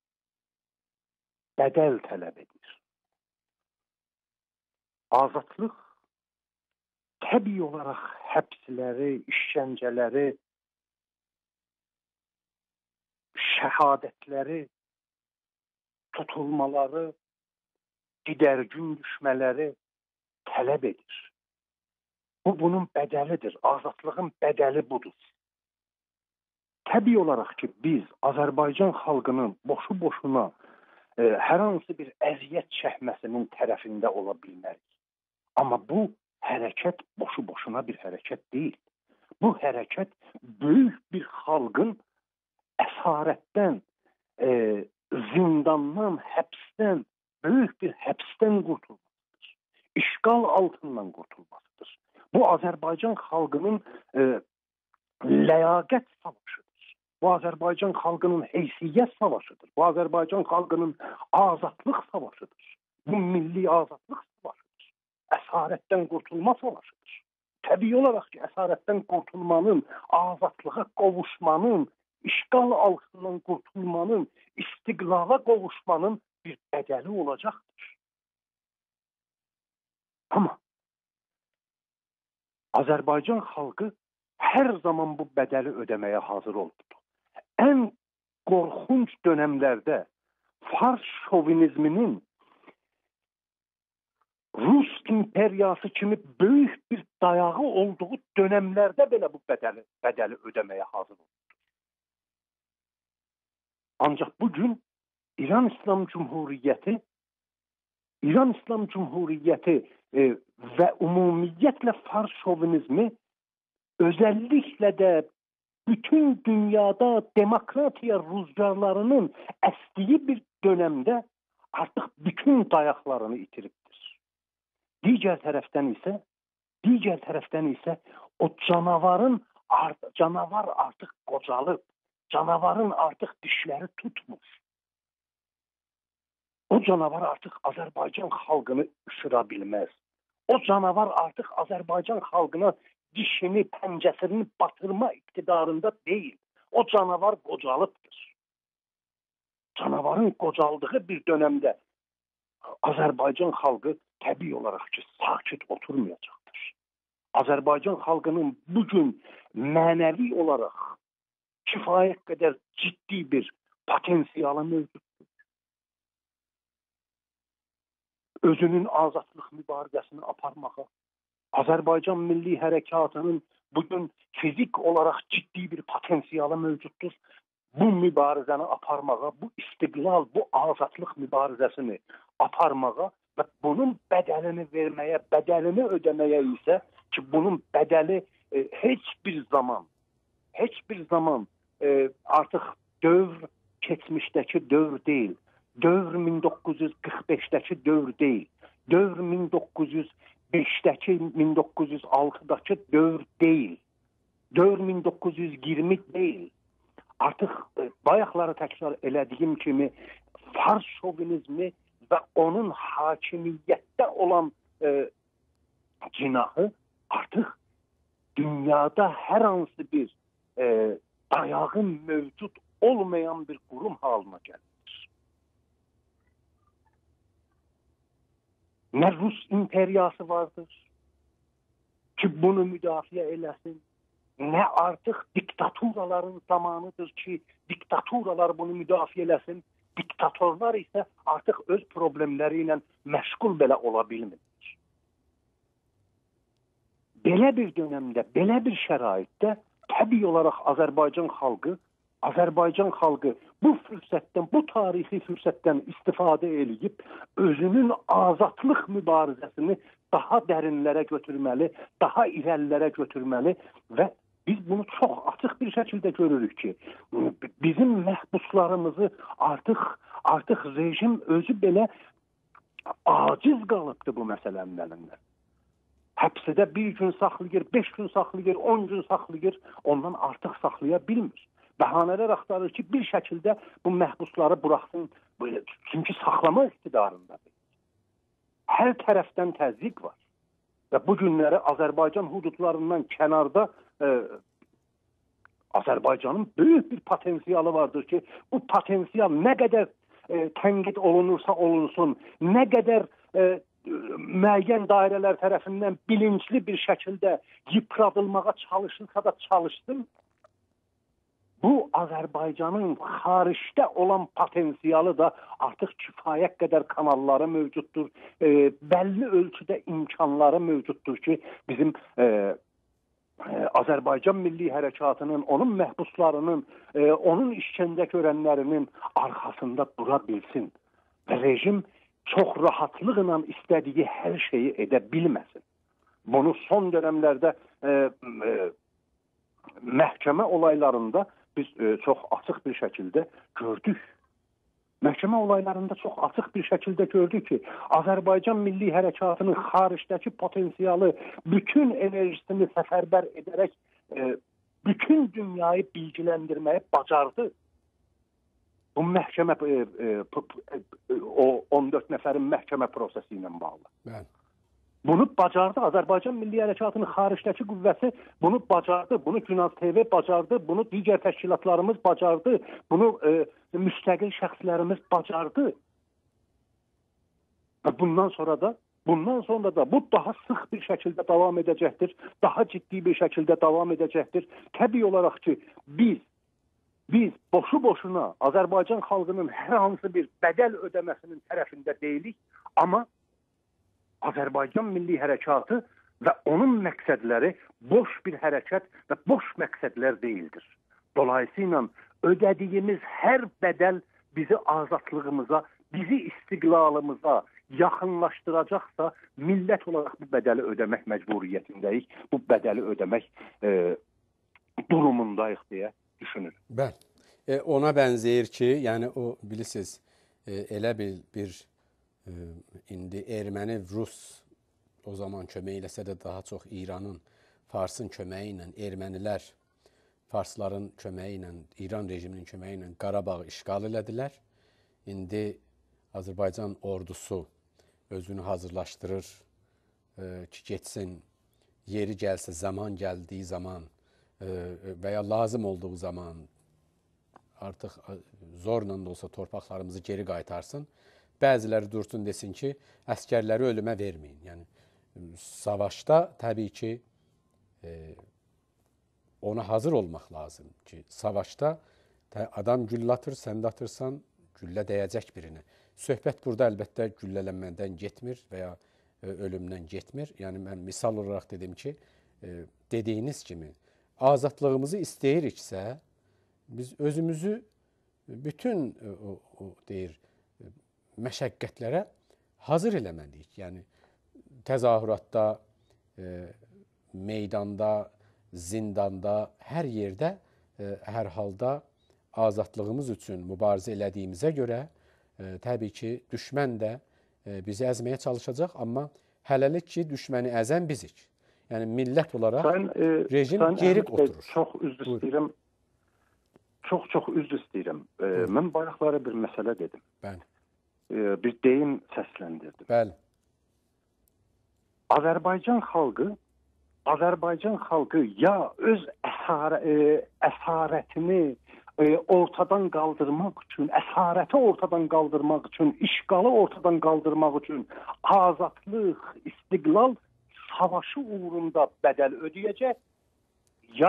bədəl tələb edir. Azadlıq təbii olaraq həbsləri, işgəncələri, şəhadətləri, tutulmaları, didərgün düşmələri tələb edir. Bu, bunun bədəlidir. Azadlığın bədəli budur. Təbii olaraq ki, biz Azərbaycan xalqının boşu-boşuna hər hansı bir əziyyət çəkməsinin tərəfində ola bilmərik. Amma bu hərəkət boşu-boşuna bir hərəkət deyil. Bu hərəkət böyük bir xalqın əsarətdən, zindandan, həbsdən, böyük bir həbsdən qurtulmasıdır. İşğal altından qurtulmasıdır. Bu Azərbaycan xalqının ləyaqət savaşıdır. Bu Azərbaycan xalqının heysiyyət savaşıdır. Bu Azərbaycan xalqının azadlıq savaşıdır. Bu milli azadlıq savaşıdır. Əsarətdən qurtulma savaşıdır. Təbii olaraq ki, əsarətdən qurtulmanın, azadlığa qovuşmanın, işğal altından qurtulmanın, istiqlala qovuşmanın bir bədəli olacaqdır. Amma Azərbaycan xalqı hər zaman bu bədəli ödəməyə hazır olubdur. Ən qorxunc dönəmlərdə Fars şovinizminin Rus imperiyası kimi böyük bir dayağı olduğu dönəmlərdə belə bu bədəli ödəməyə hazır olubdur. Ancaq bugün İran İslam Cumhuriyyəti və ümumiyyətlə Fars şovinizmi özəlliklə də bütün dünyada demokratiya rüzgarlarının əsdiyi bir dönəmdə artıq bütün dayaqlarını itiribdir. Digər tərəfdən isə o canavar artıq qocalıb, canavarın artıq dişləri tutmur. O canavar artıq Azərbaycan xalqını ısıra bilməz. O canavar artıq Azərbaycan xalqına dişini, pəncəsini batırma iqtidarında deyil. O canavar qocalıbdır. Canavarın qocaldığı bir dönəmdə Azərbaycan xalqı təbii olaraq ki, sakit oturmayacaqdır. Azərbaycan xalqının bugün mənəvi olaraq kifayət qədər ciddi bir potensialı mövcuddur. Özünün azadlıq mübarizəsini aparmağa, Azərbaycan Milli Hərəkatının bugün fizik olaraq ciddi bir potensialı mövcuddur. Bu mübarizəni aparmağa, bu istiqlal, bu azadlıq mübarizəsini aparmağa və bunun bədəlini verməyə, bədəlini ödəməyə isə ki, bunun bədəli heç bir zaman artıq dövr keçmişdəki dövr deyil. Dövr 1945-dəki dövr deyil. Dövr 1905-dəki, 1906-dakı dövr deyil. Dövr 1920 deyil. Artıq bayaqları təkrar elədiyim kimi fars şovinizmi və onun hakimiyyətdə olan cinahı artıq dünyada hər hansı bir dayağın mövcud olmayan bir qurum halına gəlmişdir. Nə Rus imperiyası vardır ki, bunu müdafiə eləsin, nə artıq diktaturaların zamanıdır ki, diktaturalar bunu müdafiə eləsin, diktatorlar isə artıq öz problemləri ilə məşğul belə ola bilmir. Belə bir dönəmdə, belə bir şəraitdə təbii olaraq Azərbaycan xalqı bu fürsətdən, bu tarixi fürsətdən istifadə edib özünün azadlıq mübarizəsini daha dərinlərə götürməli, daha irəlilərə götürməli və biz bunu çox açıq bir şəkildə görürük ki, bizim məhbuslarımızı artıq rejim özü belə aciz qalıbdır bu məsələnin əlindən. Həbsdə bir gün saxlayır, 5 gün saxlayır, 10 gün saxlayır, ondan artıq saxlaya bilmir. Bəhanələr axtarır ki, bir şəkildə bu məhbusları buraxsın, çünki saxlama iqtidarındadır. Hər tərəfdən təzyiq var. Və bu günləri Azərbaycan hududlarından kənarda Azərbaycanın böyük bir potensialı vardır ki, bu potensial nə qədər tənqid olunursa olunsun, nə qədər müəyyən dairələr tərəfindən bilinçli bir şəkildə yıpradılmağa çalışılsa da çalışsın, bu Azərbaycanın xaricdə olan potensialı da artıq kifayət qədər kanalları mövcuddur, bəlli ölçüdə imkanları mövcuddur ki, bizim Azərbaycan Milli Hərəkatının, onun məhbuslarının, onun işgəncə görənlərinin arxasında dura bilsin və rejim çox rahatlıqla istədiyi hər şeyi edə bilməsin. Bunu son dönəmlərdə məhkəmə olaylarında biz çox açıq bir şəkildə gördük. Məhkəmə olaylarında çox açıq bir şəkildə gördük ki, Azərbaycan Milli Hərəkatının xaricdəki potensialı bütün enerjisini səfərbər edərək bütün dünyayı bilgiləndirməyi bacardı. Bu məhkəmə, o 14 nəfərin məhkəmə prosesi ilə bağlı. Bəli. Bunu bacardı. Azərbaycan Milli Hərəkatının xaricdəki qüvvəsi bunu bacardı. Bunu Günaz TV bacardı. Bunu digər təşkilatlarımız bacardı. Bunu müstəqil şəxslərimiz bacardı. Və bundan sonra da bu daha sıx bir şəkildə davam edəcəkdir. Daha ciddi bir şəkildə davam edəcəkdir. Təbii olaraq ki, biz boşu-boşuna Azərbaycan xalqının hər hansı bir bədəl ödəməsinin tərəfində deyilik, amma Azərbaycan Milli Hərəkatı və onun məqsədləri boş bir hərəkət və boş məqsədlər deyildir. Dolayısıyla ödədiyimiz hər bədəl bizi azadlığımıza, bizi istiqlalımıza yaxınlaşdıracaqsa, millət olaraq bu bədəli ödəmək məcburiyyətindəyik, bu bədəli ödəmək durumundayıq deyə düşünürüm. Bəli. Ona bənzəyir ki, yəni o bilirsiniz, elə bir indi erməni, rus o zaman kömək eləsə də daha çox İranın, Farsın köməyi ilə ermənilər, Farsların köməyi ilə, İran rejiminin köməyi ilə Qarabağı işğal elədilər. İndi Azərbaycan ordusu özünü hazırlaşdırır ki, getsin, yeri gəlsə, zaman gəldiyi zaman və ya lazım olduğu zaman artıq zorla da olsa torpaqlarımızı geri qaytarsın. Bəziləri dursun desin ki, əskərləri ölümə verməyin. Yəni, savaşda təbii ki, ona hazır olmaq lazım ki, savaşda adam güllə atır, sən də atırsan, güllə dəyəcək birini. Söhbət burada əlbəttə güllələnmədən getmir və ya ölümdən getmir. Yəni, mən misal olaraq dedim ki, dediyiniz kimi, azadlığımızı istəyiriksə, biz özümüzü bütün məşəqqətlərə hazır eləməliyik. Yəni, təzahüratda, meydanda, zindanda, hər yerdə, hər halda azadlığımız üçün mübarizə elədiyimizə görə təbii ki, düşmən də bizi əzməyə çalışacaq, amma hələlik ki, düşməni əzən bizik. Yəni, millət olaraq rejim geri oturur. Çox üzr istəyirəm. Çox üzr istəyirəm. Mən bayaqlara bir məsələ dedim. Bəli. Bir deyim səsləndirdim. Bəli. Azərbaycan xalqı ya öz əsarətini ortadan qaldırmaq üçün, əsarəti ortadan qaldırmaq üçün, işğalı ortadan qaldırmaq üçün azadlıq, istiqlal savaşı uğrunda bədəl ödəyəcək, ya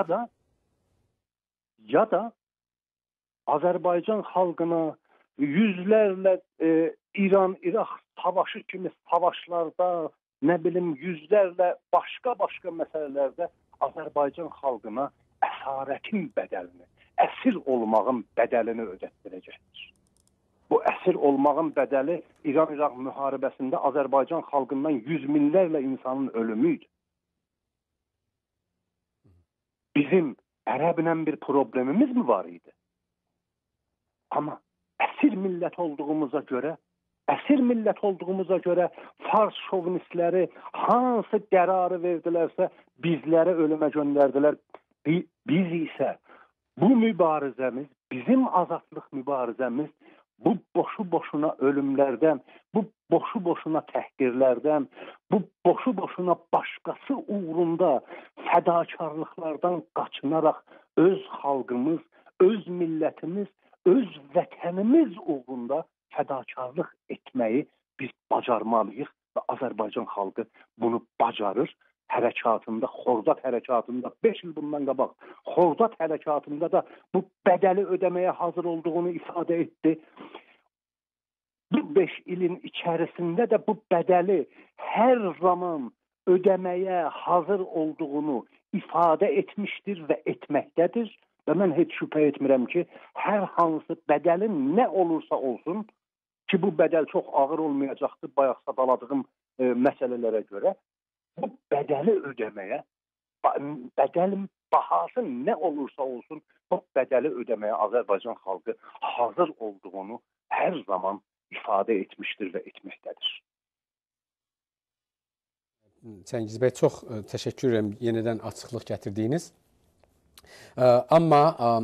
da Azərbaycan xalqına yüzlərlə İran-İraq savaşı kimi savaşlarda, nə bilim, yüzlərlə başqa məsələlərdə Azərbaycan xalqına əsarətin bədəlini, əsir olmağın bədəlini ödətdirəcəkdir. Bu əsir olmağın bədəli İran-İraq müharibəsində Azərbaycan xalqından yüz minlərlə insanın ölümüydü. Bizim ərəblə bir problemimiz mi var idi? Amma əsir millət olduğumuza görə Fars şovinistləri hansı qərarı verdilərsə bizləri ölümə göndərdilər. Biz isə bu mübarizəmiz, bizim azadlıq mübarizəmiz bu boşu-boşuna ölümlərdən, bu boşu-boşuna təhqirlərdən, bu boşu-boşuna başqası uğrunda fədakarlıqlardan qaçınaraq öz xalqımız, öz millətimiz, öz vətənimiz uğrunda fədakarlıq etməyi biz bacarmalıyıq və Azərbaycan xalqı bunu bacarır. Hərəkatında, Xordad hərəkatında 5 il bundan qabaq, Xordad hərəkatında da bu bədəli ödəməyə hazır olduğunu ifadə etdi. Bu 5 ilin içərisində də bu bədəli hər zaman ödəməyə hazır olduğunu ifadə etmişdir və etməkdədir. Və mən heç şübhə etmirəm ki, hər hansı bədəlin nə olursa olsun, ki bu bədəl çox ağır olmayacaqdır, bayaq sadaladığım məsələlərə görə, bu bədəli ödəməyə, bədəlin bahası nə olursa olsun, bu bədəli ödəməyə Azərbaycan xalqı hazır olduğunu hər zaman ifadə etmişdir və etməkdədir. Cəngiz bəy, çox təşəkkür edirəm yenidən açıqlıq gətirdiyiniz. Amma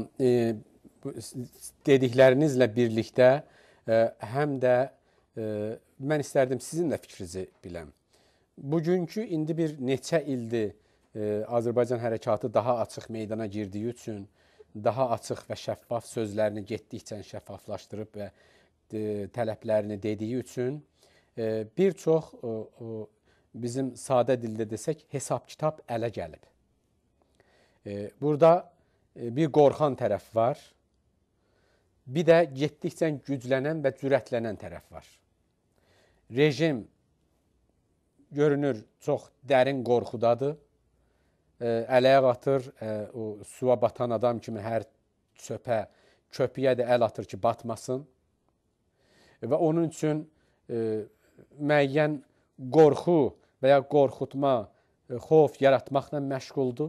dediklərinizlə birlikdə həm də mən istərdim sizin də fikrinizi biləm. Bugünkü indi bir neçə ildir Azərbaycan hərəkatı daha açıq meydana girdiyi üçün, daha açıq və şəffaf sözlərini getdikcə şəffaflaşdırıb və tələblərini dediyi üçün bir çox bizim sadə dildə desək hesab-kitab ələ gəlib. Burada bir qorxan tərəf var, bir də getdikcə güclənən və cürətlənən tərəf var. Rejim görünür çox dərin qorxudadır, əl-ayaq atır, suya batan adam kimi hər köpüyə də əl atır ki, batmasın və onun üçün müəyyən qorxu və ya qorxutma, xof yaratmaqla məşğuldur.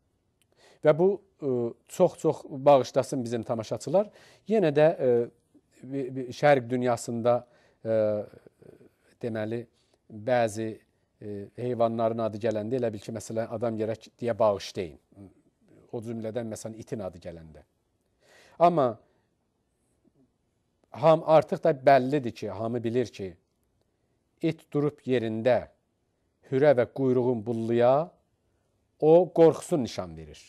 Və bu çox bağışlasın bizim tamaşaçılar. Yenə də şərq dünyasında deməli bəzi heyvanların adı gələndə elə bil ki, məsələn, adam gərək deyə bağışlayın. O cümlədən məsələn itin adı gələndə. Amma artıq da bəllidir ki, hamı bilir ki, it durub yerində hürə və quyruğun bulluya o qorxusun nişan verir.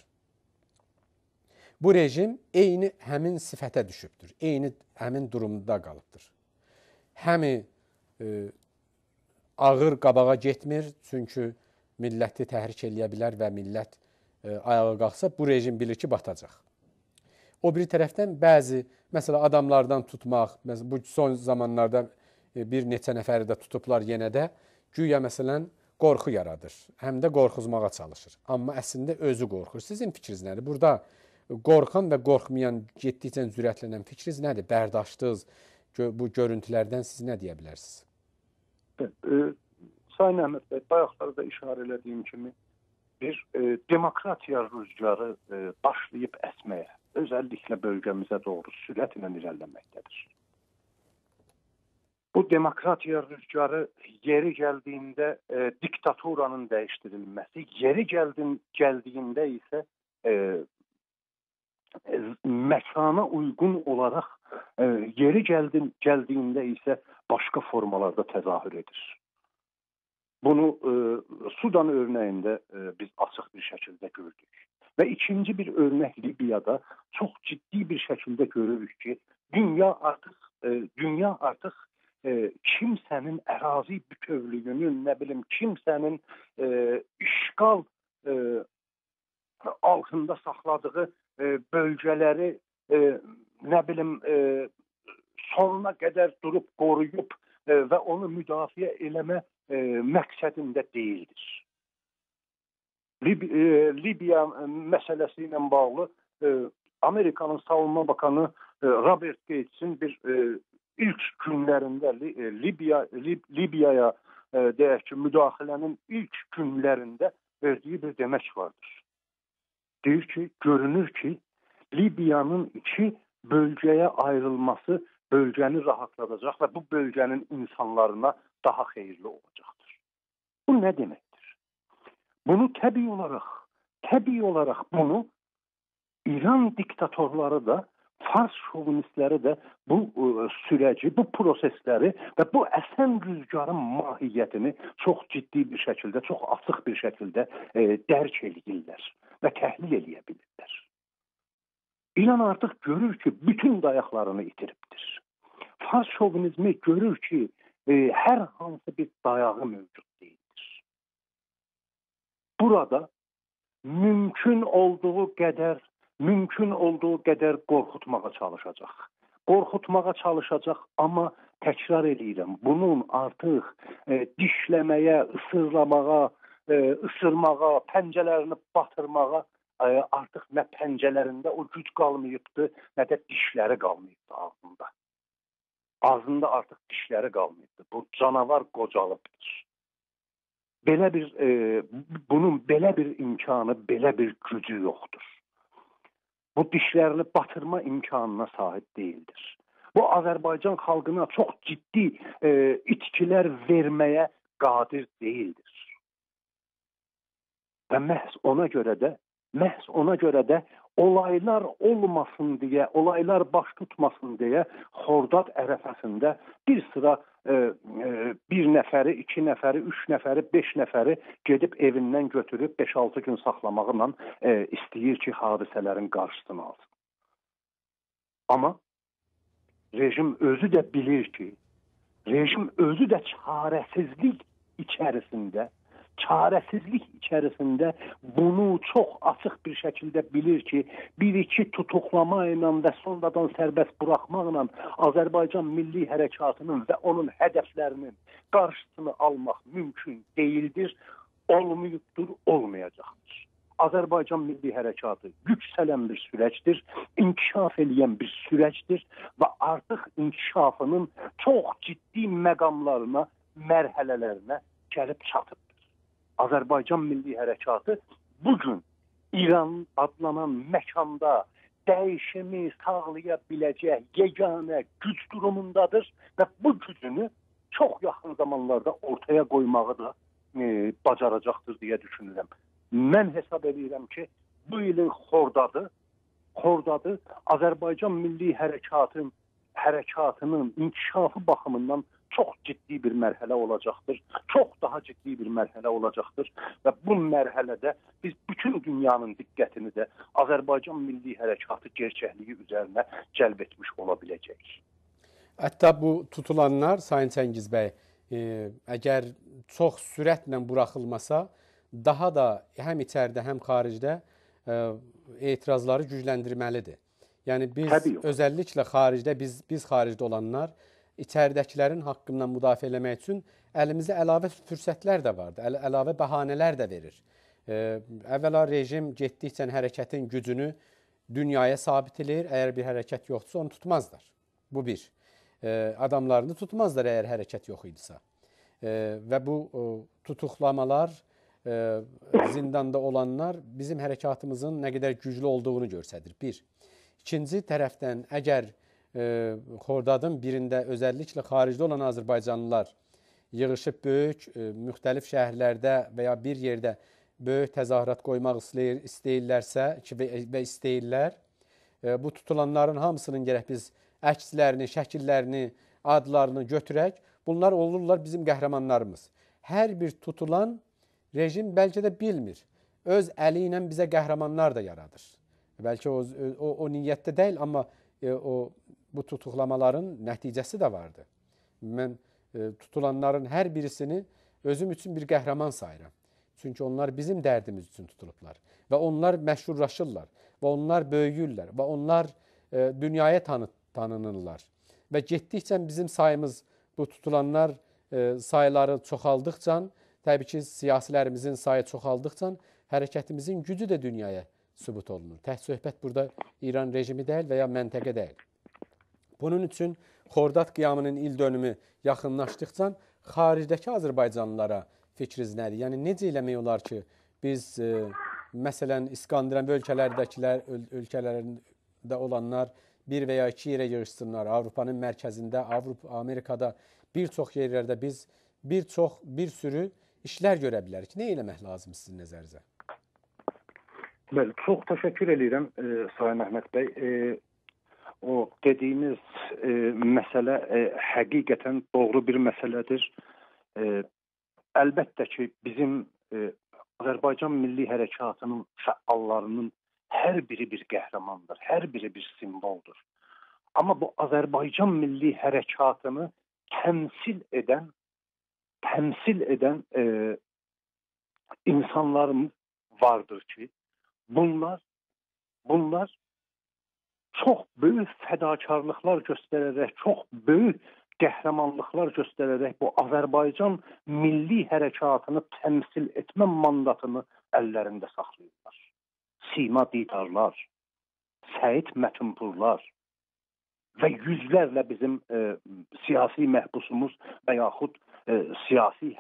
Bu rejim eyni həmin sifətə düşübdür. Eyni həmin durumda qalıbdır. Həmi ağır qabağa getmir, çünki milləti təhrik eləyə bilər və millət ayağa qalxsa bu rejim bilir ki, batacaq. O bir tərəfdən bəzi, məsələn, adamlardan tutmaq, bu son zamanlarda bir neçə nəfəri də tutublar yenə də, güya məsələn qorxu yaradır, həm də qorxuzmağa çalışır. Amma əslində özü qorxur. Sizin fikriniz nədir? Burada qorxan və qorxmayan, getdikcə cürətlənən fikriniz nədir? Bərdاشtınız bu görüntülərdən siz nə deyə bilərsiniz? Sayın Əhməd bəy, bayaqlarda işarə elədiyim kimi bir demokratiya rüzgarı başlayıb əsməyə, özəlliklə bölgəmizə doğru sürətlə irəliləməkdədir. Bu demokratiya rüzgarı yeri gəldiyində diktaturanın dəyişdirilməsi, yeri gəldiyində isə məkana uyğun olaraq yeri gəldiyində isə başqa formalarda təzahür edir. Bunu Sudan örnəyində biz açıq bir şəkildə gördük. Və ikinci bir örnək Libiyada çox ciddi bir şəkildə görürük ki, dünya artıq kimsənin ərazi bütövlüyünün, nə bilim, kimsənin işğal altında saxladığı bölgələri, nə bilim, sonuna qədər durub, qoruyub və onu müdafiə eləmə məqsədində deyildir. Libiya məsələsi ilə bağlı Amerikanın Savunma Bakanı Robert Gates'in bir ilk günlərində Libiyaya deyək ki, müdaxilənin ilk günlərində verdiyi bir demək vardır. Deyir ki, görünür ki, Libiyanın iki bölgəyə ayrılması bölgəni rahatladacaq və bu bölgənin insanlarına daha xeyirli olacaqdır. Bu nə deməkdir? Bunu təbii olaraq bunu İran diktatorları da, Fars şovinistləri də bu sürəci, bu prosesləri və bu əsən rüzgarın mahiyyətini çox ciddi bir şəkildə, çox açıq bir şəkildə dərk edirlər və təhlil edə bilirlər. İran artıq görür ki, bütün dayaqlarını itiribdir. Fars şovinizmi görür ki, hər hansı bir dayağı mövcud deyildir. Burada mümkün olduğu qədər qorxutmağa çalışacaq. Qorxutmağa çalışacaq, amma təkrar edirəm, bunun artıq dişləməyə, ısırmağa, pəncələrini batırmağa artıq nə pəncələrində o güc qalmayıbdır, nə də dişləri qalmayıbdır ağzında. Ağzında artıq dişləri qalmayıbdır. Bu canavar qocalıbdır. Bunun belə bir imkanı, belə bir gücü yoxdur. Bu dişlərini batırma imkanına sahib deyildir. Bu Azərbaycan xalqına çox ciddi itkilər verməyə qadir deyildir. Və məhz ona görə də olaylar olmasın deyə, olaylar baş tutmasın deyə Xordad ərəfəsində bir sıra bir nəfəri, 2 nəfəri, 3 nəfəri, 5 nəfəri gedib evindən götürüb 5-6 gün saxlamaqla istəyir ki, hadisələrin qarşısını alsın. Amma rejim özü də bilir ki, rejim özü də çarəsizlik içərisində bunu çox açıq bir şəkildə bilir ki, bir-iki tutuqlama ilə və sonradan sərbəst buraxmaqla Azərbaycan Milli Hərəkatının və onun hədəflərinin qarşısını almaq mümkün deyildir, olmayıbdır, olmayacaqdır. Azərbaycan Milli Hərəkatı yüksələn bir sürəcdir, inkişaf edən bir sürəcdir və artıq inkişafının çox ciddi məqamlarına, mərhələlərinə gəlib çatıbdır. Azərbaycan Milli Hərəkatı bugün İran adlanan məkanda dəyişimi sağlaya biləcək yeganə güc durumundadır və bu gücünü çox yaxın zamanlarda ortaya qoymağı da bacaracaqdır deyə düşünürəm. Mən hesab edirəm ki, bu ilin xordadı Azərbaycan Milli Hərəkatının inkişafı baxımından çox ciddi bir mərhələ olacaqdır. Çox daha ciddi bir mərhələ olacaqdır və bu mərhələdə biz bütün dünyanın diqqətini də Azərbaycan Milli Hərəkatı gerçəkliyi üzərinə cəlb etmiş ola biləcəyik. Hətta bu tutulanlar, Sayın Çəngiz bəy, əgər çox sürətlə buraxılmasa, daha da həm içəridə, həm xaricdə etirazları gücləndirməlidir. Yəni biz özəlliklə xaricdə, biz xaricdə olanlar içəridəkilərin haqqından müdafiə eləmək üçün əlimizdə əlavə fürsətlər də vardır, əlavə bəhanələr də verir. Əvvəla rejim getdikcə hərəkətin gücünü dünyaya sabit edir. Əgər bir hərəkət yoxdursa, onu tutmazlar. Bu bir. Adamlarını tutmazlar əgər hərəkət yox idisə. Və bu tutuqlamalar, zindanda olanlar bizim hərəkatımızın nə qədər güclü olduğunu göstərir. Bir. İkinci tərəfdən, əgər Xordadın birində özəlliklə xaricdə olan Azərbaycanlılar yığışıb böyük, müxtəlif şəhərlərdə və ya bir yerdə böyük təzahürat qoymaq istəyirlərsə və istəyirlər, bu tutulanların hamısının gərək biz əkslərini, şəkillərini, adlarını götürək. Bunlar olurlar bizim qəhrəmanlarımız. Hər bir tutulan rejim bəlkə də bilmir. Öz əli ilə bizə qəhrəmanlar da yaradır. Bəlkə o niyyətdə deyil, amma bu tutuqlamaların nəticəsi də vardı. Mən tutulanların hər birisini özüm üçün bir qəhrəman sayıram. Çünki onlar bizim dərdimiz üçün tutulublar. Və onlar məşhurlaşırlar. Və onlar böyüyürlər. Və onlar dünyaya tanınırlar. Və getdikcə bizim sayımız, bu tutulanlar sayıları çoxaldıqca, təbii ki, siyasilərimizin sayı çoxaldıqca hərəkətimizin gücü də dünyaya sübut olunur. Tək söhbət burada İran rejimi deyil və ya məntəqə deyil. Bunun üçün Xordad qiyamının il dönümü yaxınlaşdıqca xaricdəki Azərbaycanlılara fikriniz nədir? Yəni, necə eləmək olar ki, biz, məsələn, İskandinav ölkələrində olanlar bir və ya iki yerə yığışsınlar. Avropanın mərkəzində, Amerikada bir çox yerlərdə biz bir sürü işlər görə bilərik. Nə eləmək lazım sizin nəzərinizə? Bəli, çox təşəkkür edirəm Sayın Əhməd bəy. O dediyiniz məsələ həqiqətən doğru bir məsələdir. Əlbəttə ki, bizim Azərbaycan Milli Hərəkatının fəallarının hər biri bir qəhrəmandır, hər biri bir simvoldur. Amma bu Azərbaycan Milli Hərəkatını təmsil edən insanlarımız vardır ki, bunlar çox böyük fədakarlıqlar göstərərək, çox böyük qəhrəmanlıqlar göstərərək bu Azərbaycan Milli Hərəkatını təmsil etmə mandatını əllərində saxlayırlar. Sima Didarlar, Səid Mətinpurlar və yüzlərlə bizim siyasi məhbusumuz və yaxud siyasi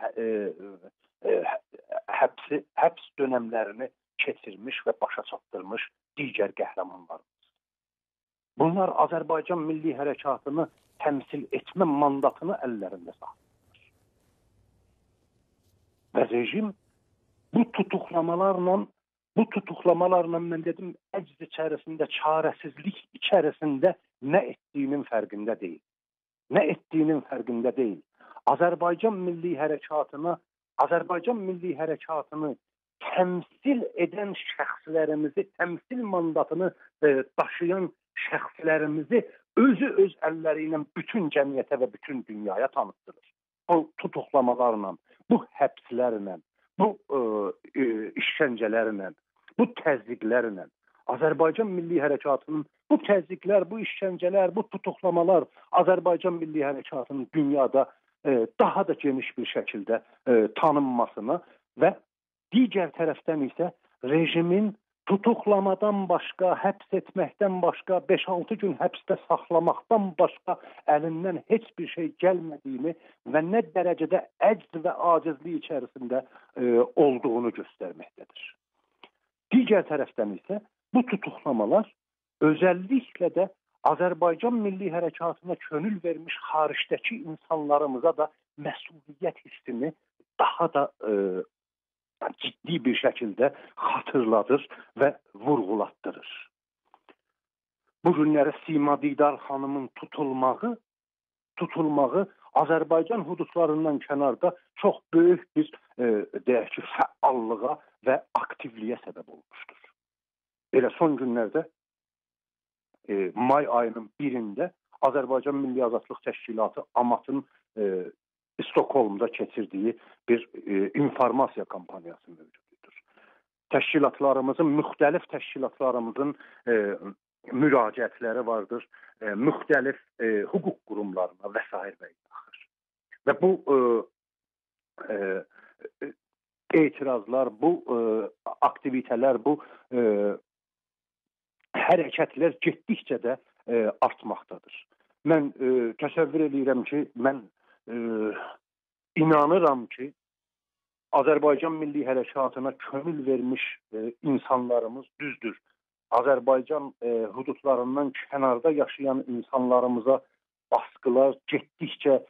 həbs dönəmlərini keçirmiş və başa çatdırmış digər qəhrəmanlarımız. Bunlar Azərbaycan Milli Hərəkatını təmsil etmə mandatını əllərində saxlayırlar. Və rejim bu tutuqlamalarla mən dedim, əcz içərisində, çarəsizlik içərisində nə etdiyinin fərqində deyil. Azərbaycan Milli Hərəkatını təmsil edən şəxslərimizi, təmsil mandatını daşıyan şəxslərimizi öz əlləri ilə bütün cəmiyyətə və bütün dünyaya tanıtdırır. Bu tutuqlamalarla, bu həbslərlə, bu işgəncələrlə, bu təzyiqlərlə Azərbaycan Milli Hərəkatının bu təzyiqlər, bu işgəncələr, bu tutuqlamalar Azərbaycan Milli Hərəkatının dünyada daha da geniş bir şəkildə tanınmasına və digər tərəfdən isə rejimin tutuqlamadan başqa, həbs etməkdən başqa, 5-6 gün həbsdə saxlamaqdan başqa əlindən heç bir şey gəlmədiyini və nə dərəcədə əcz və acizlik içərisində olduğunu göstərməkdədir. Digər tərəfdən isə bu tutuqlamalar özəlliklə də Azərbaycan Milli Hərəkatına könül vermiş xaricdəki insanlarımıza da məsuliyyət hissini daha da ciddi bir şəkildə xatırladır və vurğulatdırır. Bu günləri Sima Didar xanımın tutulmağı Azərbaycan hududlarından kənarda çox böyük bir deyək ki, fəallığa və aktivliyə səbəb olmuşdur. Elə son günlərdə may ayının 1-də Azərbaycan Milli Azadlıq Təşkilatı AMAT-ın Stokholmda keçirdiyi bir informasiya kampaniyası mövcuddur. Təşkilatlarımızın, müxtəlif təşkilatlarımızın müraciətləri vardır, müxtəlif hüquq qurumlarına və s. və ilaxır. Və bu etirazlar, bu aktivitələr, bu hərəkətlər getdikcə də artmaqdadır. Mən təsəvvür edirəm ki, mən inanıram ki, Azərbaycan Milli Hərəkatına könül vermiş insanlarımız düzdür. Azərbaycan hududlarından kənarda yaşayan insanlarımıza baskılar getdikcə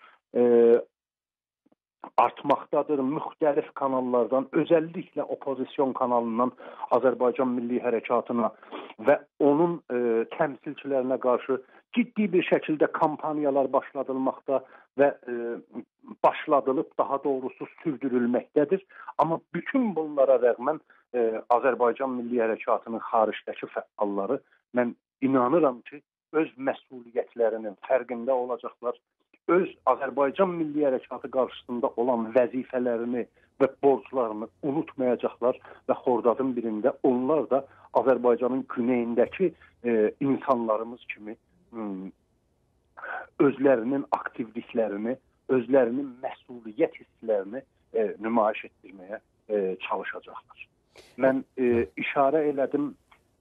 artmaqdadır. Müxtəlif kanallardan, özəlliklə opozisyon kanalından Azərbaycan Milli Hərəkatına və onun təmsilçilərinə qarşı ciddi bir şəkildə kampaniyalar başladılmaqda və başladılıb, daha doğrusu sürdürülməkdədir. Amma bütün bunlara rəğmən Azərbaycan Milli Hərəkatının xaricdəki fəalları mən inanıram ki, öz məsuliyyətlərinin fərqində olacaqlar, öz Azərbaycan Milli Hərəkatı qarşısında olan vəzifələrini və borclarını unutmayacaqlar və Xordadın birində onlar da Azərbaycanın güneyindəki insanlarımız kimi özlərinin aktivliklərini, özlərinin məsuliyyət hisslərini nümayiş etdirməyə çalışacaqlar. Mən işarə elədim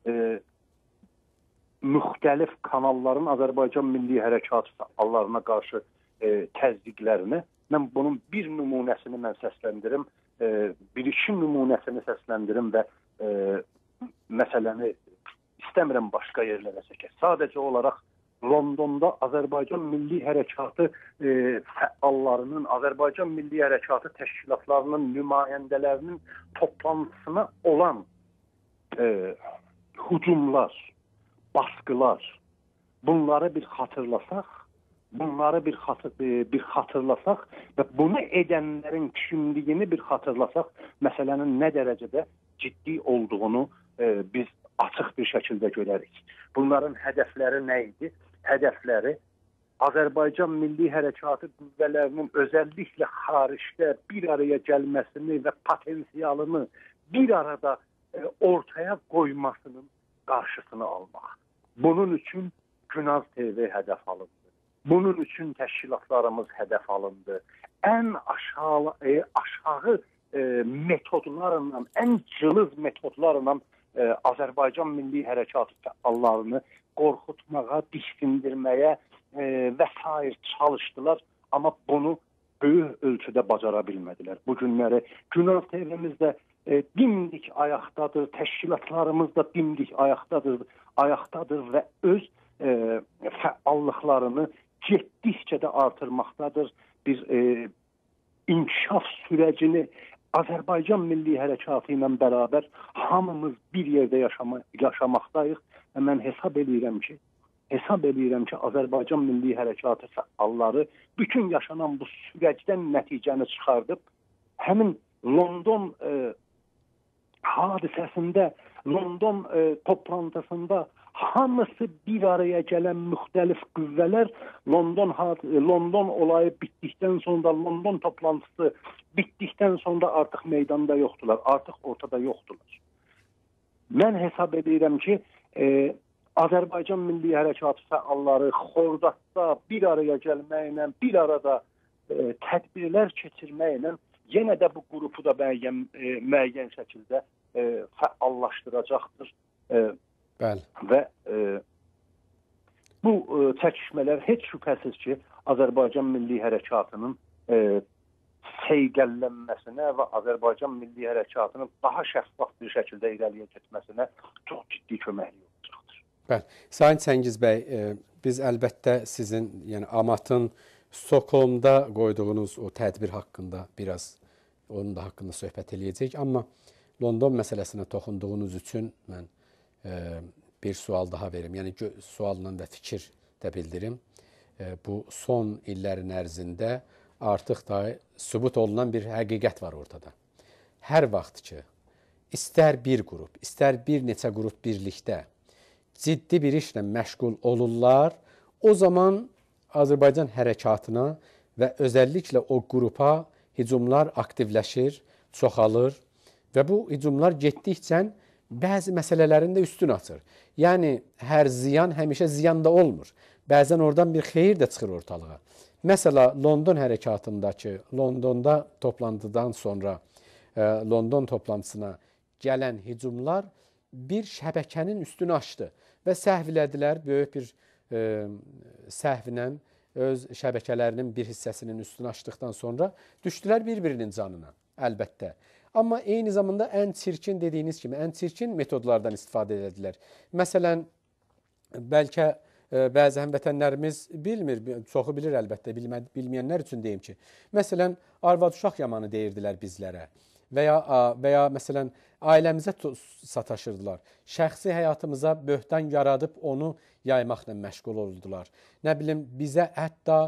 müxtəlif kanalların Azərbaycan Milli Hərəkatı fəallarına qarşı təzyiqlərini. Mən bunun bir nümunəsini mən səsləndirim, bir-iki nümunəsini səsləndirim və məsələni istəmirəm başqa yerlərə çəkək. Sadəcə olaraq Londonda Azərbaycan Milli Hərəkatı fəallarının, Azərbaycan Milli Hərəkatı təşkilatlarının nümayəndələrinin toplantısına olan hücumlar, baskılar, bunları bir xatırlasaq, və bunu edənlərin kimliyini bir xatırlasaq, məsələnin nə dərəcədə ciddi olduğunu biz açıq bir şəkildə görərik. Bunların hədəfləri nə idi? Hədəfləri Azərbaycan Milli Hərəkatı qüvvələrinin özəlliklə xaricdə bir araya gəlməsini və potensialını bir arada ortaya qoymasının qarşısını almaq. Bunun üçün Günaz TV hədəf alındı. Bunun üçün təşkilatlarımız hədəf alındı. Ən aşağı metodlarla, ən cılız metodlarla Azərbaycan Milli Hərəkatı fəallarını qorxutmağa, diksindirməyə və s. çalışdılar. Amma bunu böyük ölçüdə bacara bilmədilər. Bu günləri Günaz TV-mizdə dimdik ayaqdadır, təşkilatlarımız da dimdik ayaqdadır və öz fəallıqlarını getdikcə də artırmaqdadır. Bir inkişaf sürəcini Azərbaycan Milli Hərəkatı ilə bərabər hamımız bir yerdə yaşamaqdayıq və mən hesab edirəm ki, Azərbaycan Milli Hərəkatı fəalları bütün yaşanan bu sürəcdən nəticəni çıxardıb, həmin London hadisəsində, London toplantısında hamısı bir araya gələn müxtəlif qüvvələr London olayı bitdikdən sonra, London toplantısı bitdikdən sonra artıq meydanda yoxdular, artıq ortada yoxdular. Mən hesab edirəm ki, Azərbaycan Milli Hərəkatı fəalları Xordadda bir araya gəlməklə, bir arada tədbirlər keçirməklə yenə də bu qrupu da müəyyən şəkildə fəallaşdıracaqdır. Bəli. Və bu çəkişmələr heç şübhəsiz ki, Azərbaycan Milli Hərəkatının seyqəllənməsinə və Azərbaycan Milli Hərəkatının daha şəffaf bir şəkildə irəliyə getməsinə çox ciddi köməklik olacaqdır. Bəli. Sayın Çəngiz bəy, biz əlbəttə sizin, yəni AMAT-ın Stockholmda qoyduğunuz o tədbir haqqında biraz onun da haqqında söhbət eləyəcəyik. Amma London məsələsinə toxunduğunuz üçün mən bir sual daha verim. Yəni sualla və fikir də bildirim. Bu son illərin ərzində artıq da sübut olunan bir həqiqət var ortada. Hər vaxt ki, istər bir qrup, istər bir neçə qrup birlikdə ciddi bir işlə məşğul olurlar, o zaman Azərbaycan hərəkatına və özəlliklə o qrupa hücumlar aktivləşir, çoxalır və bu hücumlar getdikcə bəzi məsələlərin də üstün açır. Yəni, hər ziyan həmişə ziyan da olmur. Bəzən oradan bir xeyir də çıxır ortalığa. Məsələ, London hərəkatındakı, Londonda toplantıdan sonra London toplantısına gələn hücumlar bir şəbəkənin üstünü açdı və səhv elədilər, böyük bir səhvlə öz şəbəkələrinin bir hissəsinin üstünü açdıqdan sonra düşdülər bir-birinin canına, əlbəttə. Amma eyni zamanda ən çirkin dediyiniz kimi, ən çirkin metodlardan istifadə edədilər. Məsələn, bəlkə bəzi həmvətənlərimiz bilmir, çoxu bilir əlbəttə, bilməyənlər üçün deyim ki, məsələn, arvad-uşaq yamanı deyirdilər bizlərə və ya məsələn, ailəmizə sataşırdılar. Şəxsi həyatımıza böhtan yaradıb onu yaymaqla məşğul oldular. Nə bilim, bizə hətta,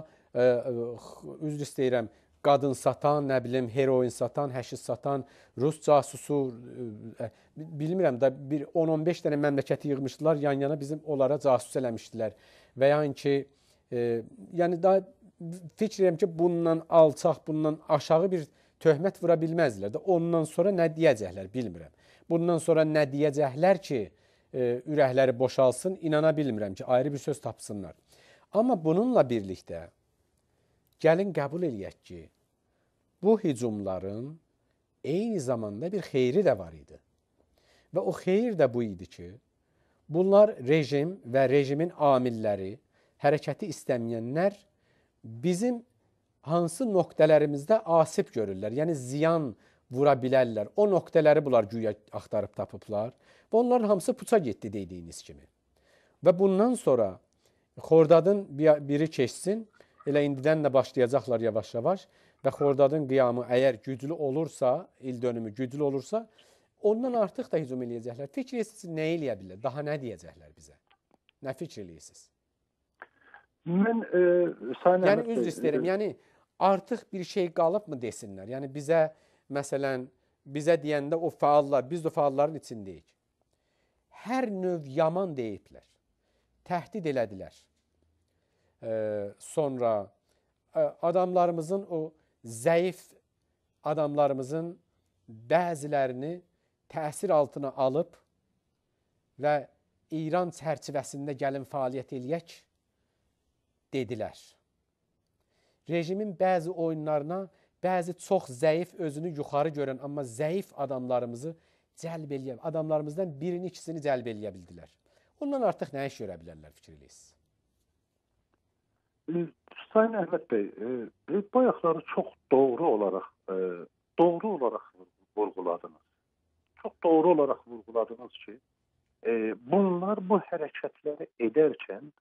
üzr istəyirəm, qadın satan, nə bilim, heroin satan, həşiş satan, Rus casusu, bilmirəm da, 10-15 dənə məmləkəti yığmışdılar, yan-yana bizim onlara casus eləmişdilər. Və yəni ki, yəni da fikr edirəm ki, bundan alçaq, bundan aşağı bir töhmət vura bilməzdilər də. Ondan sonra nə deyəcəklər, bilmirəm. Bundan sonra nə deyəcəklər ki, ürəkləri boşalsın, inana bilmirəm ki, ayrı bir söz tapsınlar. Amma bununla birlikdə, gəlin qəbul eləyək ki, bu hücumların eyni zamanda bir xeyri də var idi. Və o xeyir də bu idi ki, bunlar rejim və rejimin amilləri, hərəkəti istəməyənlər bizim hansı nöqtələrimizdə asib görürlər, yəni ziyan vura bilərlər. O nöqtələri bunlar güya axtarıb tapıblar və onların hamısı puça getdi dediyiniz kimi. Və bundan sonra Xordadın biri keçsin, elə indidən də başlayacaqlar yavaş-yavaş və Xordadın qiyamı əgər güclü olursa, il dönümü güclü olursa, ondan artıq da hücum eləyəcəklər. Fikr edirsiniz, nə eləyə bilər? Daha nə deyəcəklər bizə? Nə fikr eləyirsiniz? Mən yəni üzr istəyirəm. Yəni artıq bir şey qalıbmı desinlər? Yəni bizə məsələn bizə deyəndə o fəallar, biz də fəalların içindəyik. Hər növ yaman deyiblər. Təhdid elədilər. Sonra adamlarımızın o zəif adamlarımızın bəzilərini təsir altına alıb və İran çərçivəsində gəlin fəaliyyət eləyək dedilər. Rejimin bəzi oyunlarına, bəzi çox zəif, özünü yuxarı görən, amma zəif adamlarımızı cəlb eləyə, adamlarımızdan birini, ikisini cəlb eləyə bildilər. Ondan artıq nə iş görə bilərlər, fikir eləyirsiniz? Sayın Əhməd bəy, bayaqları çox doğru olaraq vurğuladınız. Çox doğru olaraq vurğuladınız ki, bunlar bu hərəkətləri edərkən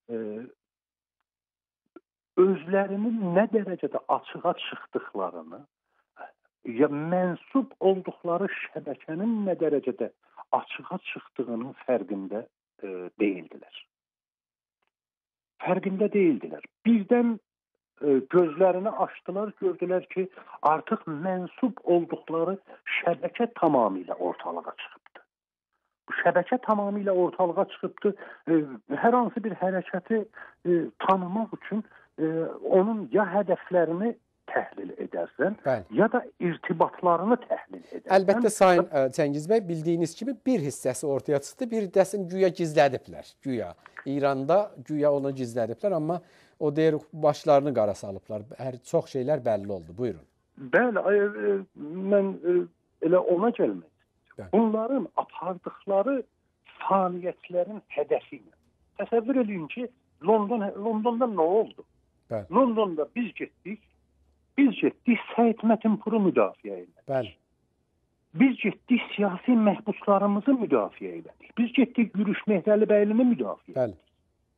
özlərinin nə dərəcədə açığa çıxdıqlarını, ya mənsub olduqları şəbəkənin nə dərəcədə açığa çıxdığının fərqində deyildilər. Fərqində deyildilər. Birdən gözlərini açdılar, gördülər ki, artıq mənsub olduqları şəbəkə tamamilə ortalığa çıxıbdır. Bu şəbəkə tamamilə ortalığa çıxıbdır. Hər hansı bir hərəkəti tanımaq üçün onun ya hədəflərini təhlil edərsən, ya da irtibatlarını təhlil edərsən. Əlbəttə, Sayın Çəngiz bəy, bildiyiniz kimi bir hissəsi ortaya çıxdı, bir hissəsini güya gizlədiblər. Güya. İranda güya onu gizlədiblər, amma o deyir, başlarını qara salıblar. Çox şeylər bəlli oldu. Buyurun. Bəli, mən elə ona gəlmək. Bunların apardıqları fəaliyyətlərin hədəfi ilə. Təsəvvür edin ki, Londonda nə oldu? Londonda biz getdik Səid Mətinpuru müdafiə etdik. Bəli. Biz getdik siyasi məhbuslarımızı müdafiə elədik. Biz getdik Gürüş Mehdəlibəylini müdafiə Bəli. etdik.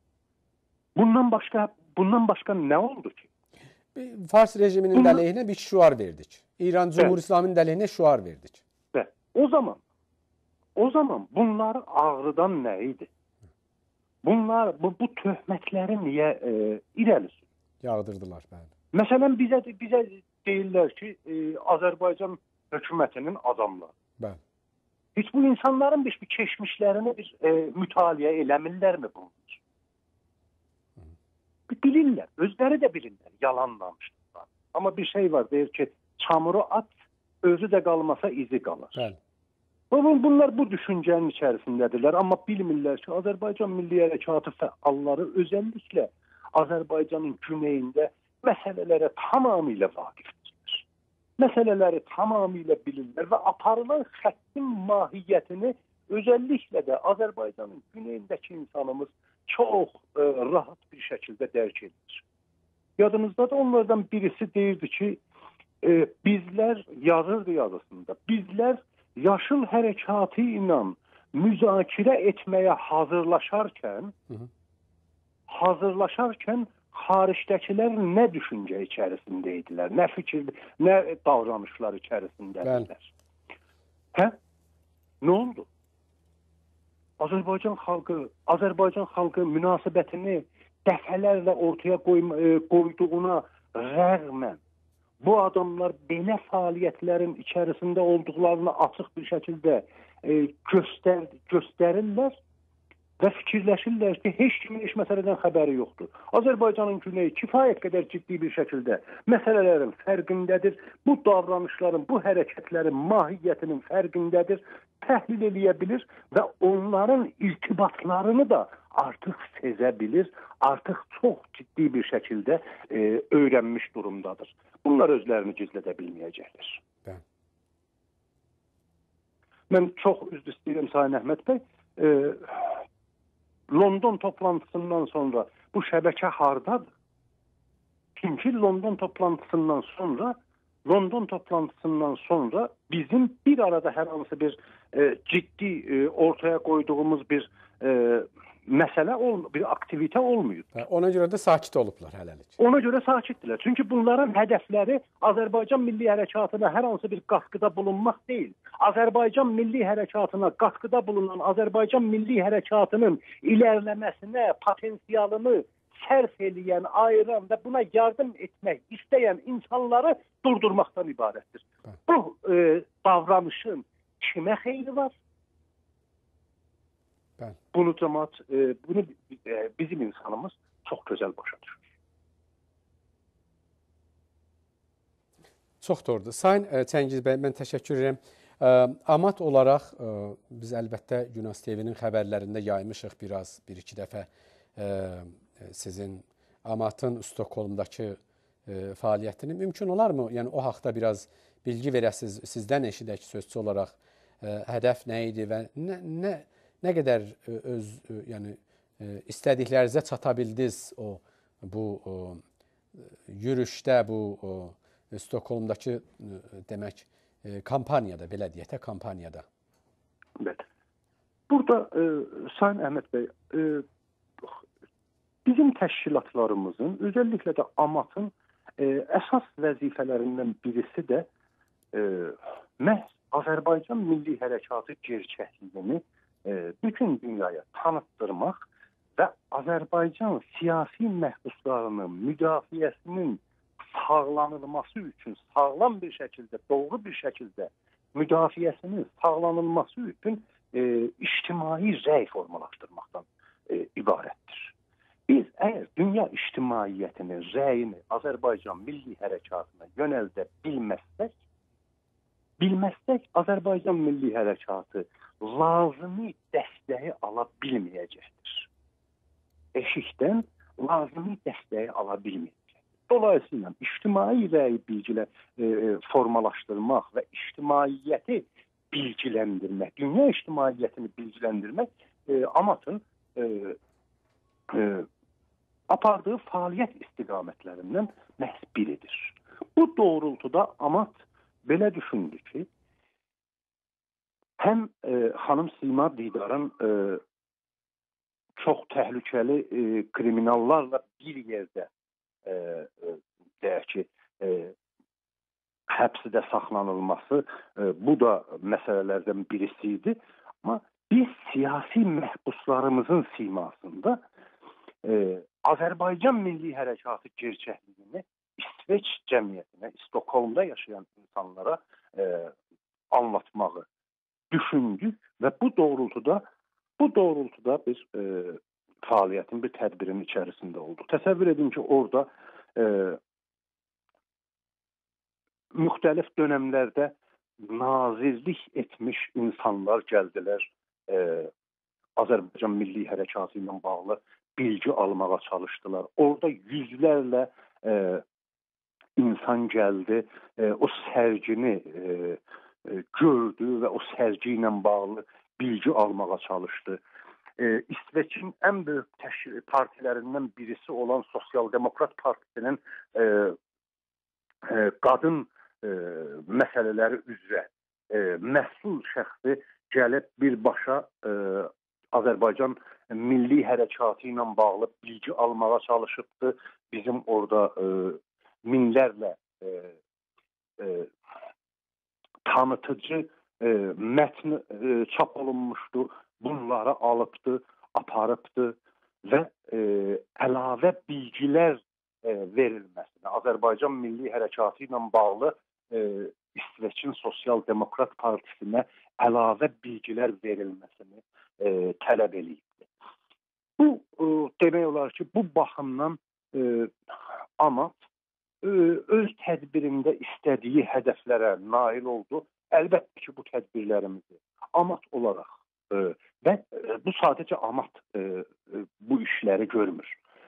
Bundan başqa nə oldu ki? Fars rejiminin əleyhinə bir şüar verdik. İran Cumhur İslamının əleyhinə şüar verdik. Və o zaman bunları ağrıdan nə idi? Bunlar bu töhmətləri niyə irəli sürür? Yağdırdılar, bəli. Məsələn bizə deyirlər ki, Azərbaycan hökumətinin adamları. Bəli. Heç bu insanların bir keçmişlərini bir mütaliə eləmirlərmi bunlar? Bilirlər, özləri də bilirlər, yalan danışdılar. Amma bir şey var, deyir ki, çamuru at, özü də qalmasa izi qalır. Bəli. Bunlar bu düşüncənin içərisindədirlər, amma bilmirlər ki, Azərbaycan Milli Hərəkatı fəalları özəlliklə Azərbaycanın güneyində məsələlərə tamamilə vaqifdirlər. Məsələləri tamamilə bilirlər və aparılan xəttin mahiyyətini özəlliklə də Azərbaycanın güneyindəki insanımız çox rahat bir şəkildə dərk edir. Yadınızda da onlardan birisi deyirdi ki, bizlər yazırdı yazısında, bizlər yaşıl hərəkatı ilə müzakirə etməyə hazırlaşarkən xaricdəkilər nə düşüncə içərisində idilər, nə fikir, nə davranışlar içərisindədirlər. Hə? Nə oldu? Azərbaycan xalqı münasibətini dəfələrlə ortaya qoyduğuna rəğmən bu adamlar belə fəaliyyətlərin içərisində olduqlarını açıq bir şəkildə göstərirlər və fikirləşirlər ki, heç kimin heç məsələdən xəbəri yoxdur. Azərbaycanın güneyi kifayət qədər ciddi bir şəkildə məsələlərin fərqindədir, bu davranışların, bu hərəkətlərin mahiyyətinin fərqindədir, təhlil eləyə bilir və onların irtibatlarını da artıq sezə bilir, artıq çox ciddi bir şəkildə öyrənmiş durumdadır. Bunlar özlərini gizlədə bilməyəcəkdir. Mən çox üzr istəyirəm Sayın Əhməd bəy. London toplantısından sonra bu şəbəkə hardadır? Çünki London toplantısından sonra bizim bir arada hər hansı bir ciddi ortaya qoyduğumuz bir məsələ, bir aktivitə olmuyor. Ona görə də sakit olublar hələlik. Ona görə sakitdirlər. Çünki bunların hədəfləri Azərbaycan Milli Hərəkatına hər hansı bir qatqıda bulunmaq deyil. Azərbaycan Milli Hərəkatına qatqıda bulunan, Azərbaycan Milli Hərəkatının ilərləməsinə potensialını sərf eləyən, ayıran və buna yardım etmək istəyən insanları durdurmaqdan ibarətdir. Bu davranışın kimə xeyri var? Bunu cəmaət, bunu bizim insanımız çox gözəl başa düşür. Çox doğrudur. Sayın Çəngiz bəy, mən təşəkkür edirəm. Amat olaraq biz əlbəttə Günas TV-nin xəbərlərində yaymışıq bir-iki dəfə sizin Amatın Stokholmdakı fəaliyyətini. Mümkün olarmı? Yəni o haqda biraz bilgi verəsiniz, sizdən eşidək sözçü olaraq hədəf nə idi və nə qədər yəni istədiklərinizə çata bildiniz bu yürüşdə, bu Stokholmdakı demək kampaniyada, belə deyək də kampaniyada. Evet. Burada Sayın Əhməd bəy, bizim təşkilatlarımızın, özəlliklə də Amatın əsas vəzifələrindən birisi də məhz Azərbaycan Milli Hərəkatı gerçəkliyini bütün dünyaya tanıtdırmaq və Azərbaycan siyasi məhbuslarının müdafiəsinin sağlanılması üçün, sağlam bir şəkildə, doğru bir şəkildə müdafiəsinin sağlanılması üçün ictimai rəy formalaşdırmaqdan ibarətdir. Biz əgər dünya ictimaiyyətinin rəyini Azərbaycan Milli Hərəkatına yönəldə bilməzsək Azərbaycan Milli Hərəkatı lazımi dəstəyi ala bilməyəcəkdir. Eşikdən lazımi dəstəyi ala bilməyəcəkdir. Dolayısıyla ictimai rəyi formalaşdırmaq və ictimaiyyəti bilgiləndirmək, dünya ictimaiyyətini bilgiləndirmək Amatın apardığı fəaliyyət istiqamətlərindən məhz biridir. Bu doğrultuda Amat belə düşündü ki, həm xanım Sima Didarın çox təhlükəli kriminallarla bir yerdə deyək ki, həbsdə saxlanılması bu da məsələlərdən birisi idi. Amma biz siyasi məhbuslarımızın simasında Azərbaycan Milli Hərəkatı gerçəkliyini İsveç cəmiyyətinə, Stokholmda yaşayan insanlara anlatmağı düşündük və bu doğrultuda biz fəaliyyətin bir tədbirin içərisində olduq. Təsəvvür edin ki, orada müxtəlif dönəmlərdə nazirlik etmiş insanlar gəldilər, Azərbaycan Milli Hərəkatı ilə bağlı bilgi almağa çalışdılar. Orada yüzlərlə insan gəldi, o sərgini gördü və o sərgi ilə bağlı bilgi almağa çalışdı. İsveçin ən böyük partilərindən birisi olan Sosial Demokrat Partisinin qadın məsələləri üzrə məsul şəxsi gəlib birbaşa Azərbaycan Milli Hərəkatı ilə bağlı bilgi almağa çalışıbdı. Bizim orada minlərlə tanıtıcı mətn çap olunmuşdu. Bunları alıbdı, aparıbdı və əlavə bilgilər verilməsini, Azərbaycan Milli Hərəkatı ilə bağlı İsveçin Sosial Demokrat Partisinə əlavə bilgilər verilməsini tələb edildi. Bu demək olar ki, bu baxımdan AMAT öz tədbirində istədiyi hədəflərə nail oldu. Əlbəttə ki, bu tədbirlərimizi AMAT olaraq və bu sadəcə AMAT bu işləri görmür.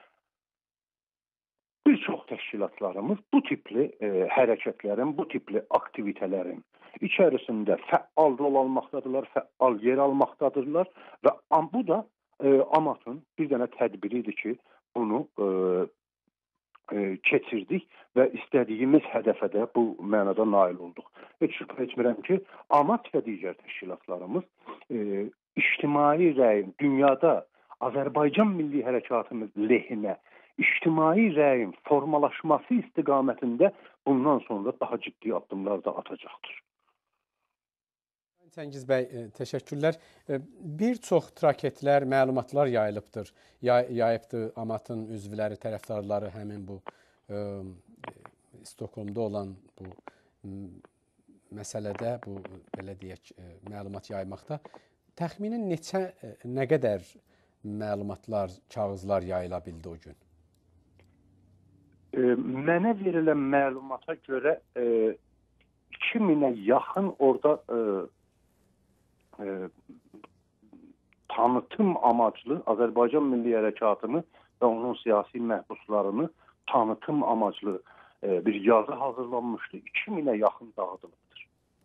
Bir çox təşkilatlarımız bu tipli hərəkətlərin, bu tipli aktivitələrin içərisində fəal rol almaqdadırlar, fəal yer almaqdadırlar və bu da AMAT-ın bir dənə tədbiridir ki, bunu keçirdik və istədiyimiz hədəfə də bu mənada nail olduq. Heç şübhə etmirəm ki, AMAT və digər təşkilatlarımız ictimai rəyin dünyada Azərbaycan Milli Hərəkatımız lehinə ictimai rəyin formalaşması istiqamətində bundan sonra daha ciddi addımlar da atacaqdır. Cəngiz bəy, təşəkkürlər. Bir çox traketlər, məlumatlar yayılıbdır. Yayıbdır AMAT-ın üzvləri, tərəfdarları həmin bu Stokholmda olan bu məsələdə, bu belə deyək, məlumat yaymaqda. Təxminən nə qədər məlumatlar, kağızlar yayıla bildi o gün? Mənə verilən məlumata görə 2000-ə yaxın orada tanıtım amaclı Azərbaycan Milli Hərəkatını və onun siyasi məhbuslarını tanıtım amaclı bir yazı hazırlanmışdı. 2000-ə yaxın dağıdılıbdır.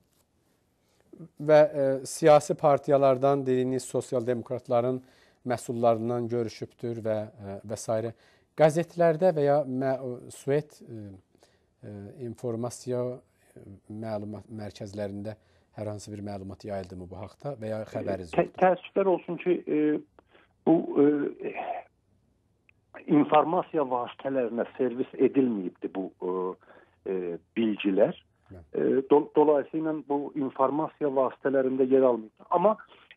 Və siyasi partiyalardan dediyiniz sosial demokratların məsullarından görüşübdür və s. Qəzetlərdə və ya Suet informasiya məlumat mərkəzlərində hər hansı bir məlumat yayıldı mı bu haqda və ya xəbəriniz yoxdur? Təəssüflər olsun ki, bu informasiya vasitələrinə servis edilməyibdi bu bilgilər. Dolayısıyla bu informasiya vasitələrində yer almayıbdı. Amma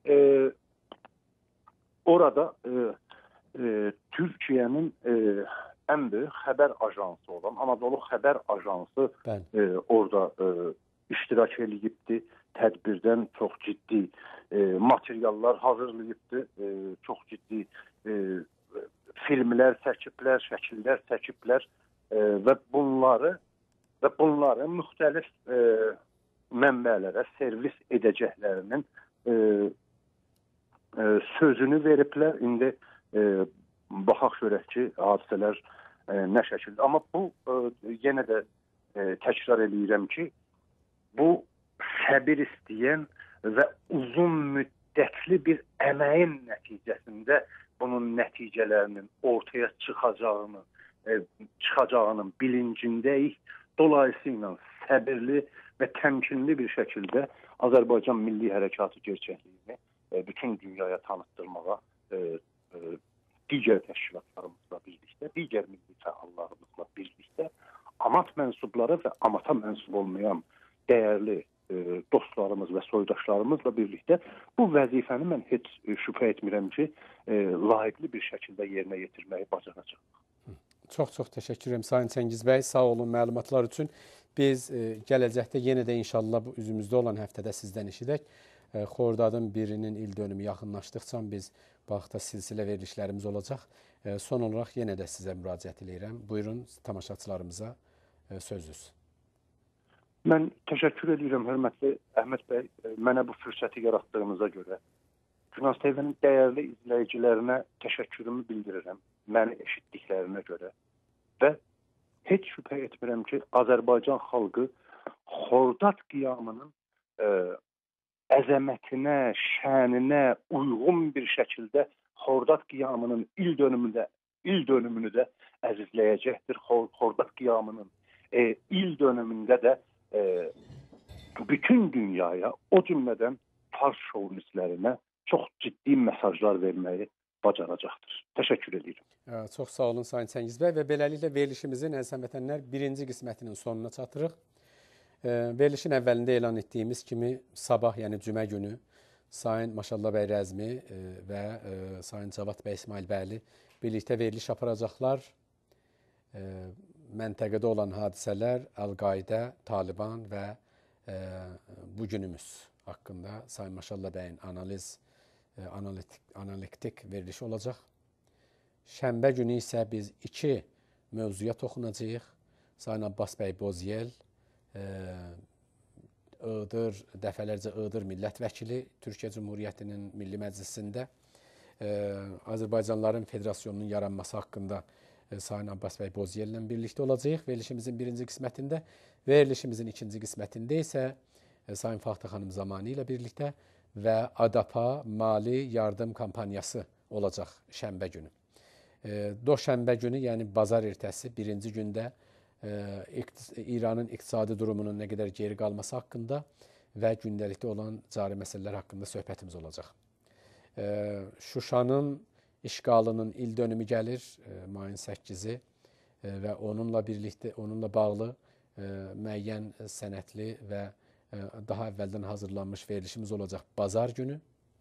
orada Türkiyənin ən böyük xəbər ajansı olan Anadolu Xəbər Ajansı orada iştirak edibdi. Tədbirdən çox ciddi materiallar hazırlayıbdı. Çox ciddi filmlər çəkiblər, şəkillər çəkiblər və bunları müxtəlif mənbələrə servis edəcəklərinin sözünü veriblər. İndi baxaq görək ki, hadisələr nə şəkildə. Amma bu, yenə də təkrar edirəm ki, bu səbir istəyən və uzun müddətli bir əməyin nəticəsində bunun nəticələrinin ortaya çıxacağının bilincindəyik. Dolayısıyla səbirli və təmkinli bir şəkildə Azərbaycan Milli Hərəkatı gerçəkliyini bütün dünyaya tanıtdırmağa digər təşkilatlarımızla birlikdə, digər milli fəallarımızla birlikdə AMAT mənsubları və AMAT-a mənsub olmayan dəyərli dostlarımız və soydaşlarımızla birlikdə bu vəzifəni mən heç şübhə etmirəm ki, layiqli bir şəkildə yerinə yetirməyi bacaracaq. Çox təşəkkür edirəm Sayın Çəngiz bəy, sağ olun məlumatlar üçün. Biz gələcəkdə yenə də inşallah bu üzümüzdə olan həftədə sizdən eşidək. Xordadın birinin il dönümü yaxınlaşdıqca biz bu haqda silsilə verilişlərimiz olacaq. Son olaraq yenə də sizə müraciət edirəm. Buyurun tamaşaçılarımıza sözünüz. Mən təşəkkür edirəm hörmətli Əhməd bəy, mənə bu fürsəti yaratdığınıza görə. Günas TV-nin dəyərli izləyicilərinə təşəkkürümü bildirirəm, məni eşitdiklərinə görə və heç şübhə etmirəm ki, Azərbaycan xalqı Xordad qiyamının əzəmətinə, şəninə uyğun bir şəkildə Xordad qiyamının il dönümünü də əzizləyəcəkdir. Xordad qiyamının il dönümündə də bütün dünyaya, o cümlədən fars şovinistlərinə çox ciddi mesajlar verməyi bacaracaqdır. Təşəkkür edirəm. Çox sağ olun Sayın Çəngiz bəy və beləliklə verilişimizin əziz həmvətənlər birinci qismətinin sonuna çatırıq. Verilişin əvvəlində elan etdiyimiz kimi sabah, yəni cümə günü Sayın Maşallah bəy Rəzmi və Sayın Cavad bəy İsmail bəyli birlikdə veriliş aparacaqlar. Məntəqədə olan hadisələr, Əl-Qaidə, Taliban və bu günümüz haqqında Sayın Maşallah bəyin analitik verilişi olacaq. Şənbə günü isə biz iki mövzuya toxunacağıq. Sayın Abbas bəy Bozyel, dəfələrcə Iğdır millət vəkili Türkiyə Cümhuriyyətinin Milli Məclisində Azərbaycanlıların Federasiyonunun yaranması haqqında Sayın Abbas bəy Bozyel ilə birlikdə olacağıq verilişimizin birinci qismətində. Verilişimizin ikinci qismətində isə Sayın Faxtə xanım Zamani ilə birlikdə və ADAPA mali yardım kampaniyası olacaq şənbə günü. Doşənbə günü, yəni bazar ertəsi birinci gündə İranın iqtisadi durumunun nə qədər geri qalması haqqında və gündəlikdə olan cari məsələlər haqqında söhbətimiz olacaq. Şuşanın işğalının il dönümü gəlir, mayın 8-i və onunla bağlı müəyyən sənədli və daha əvvəldən hazırlanmış verilişimiz olacaq bazar günü.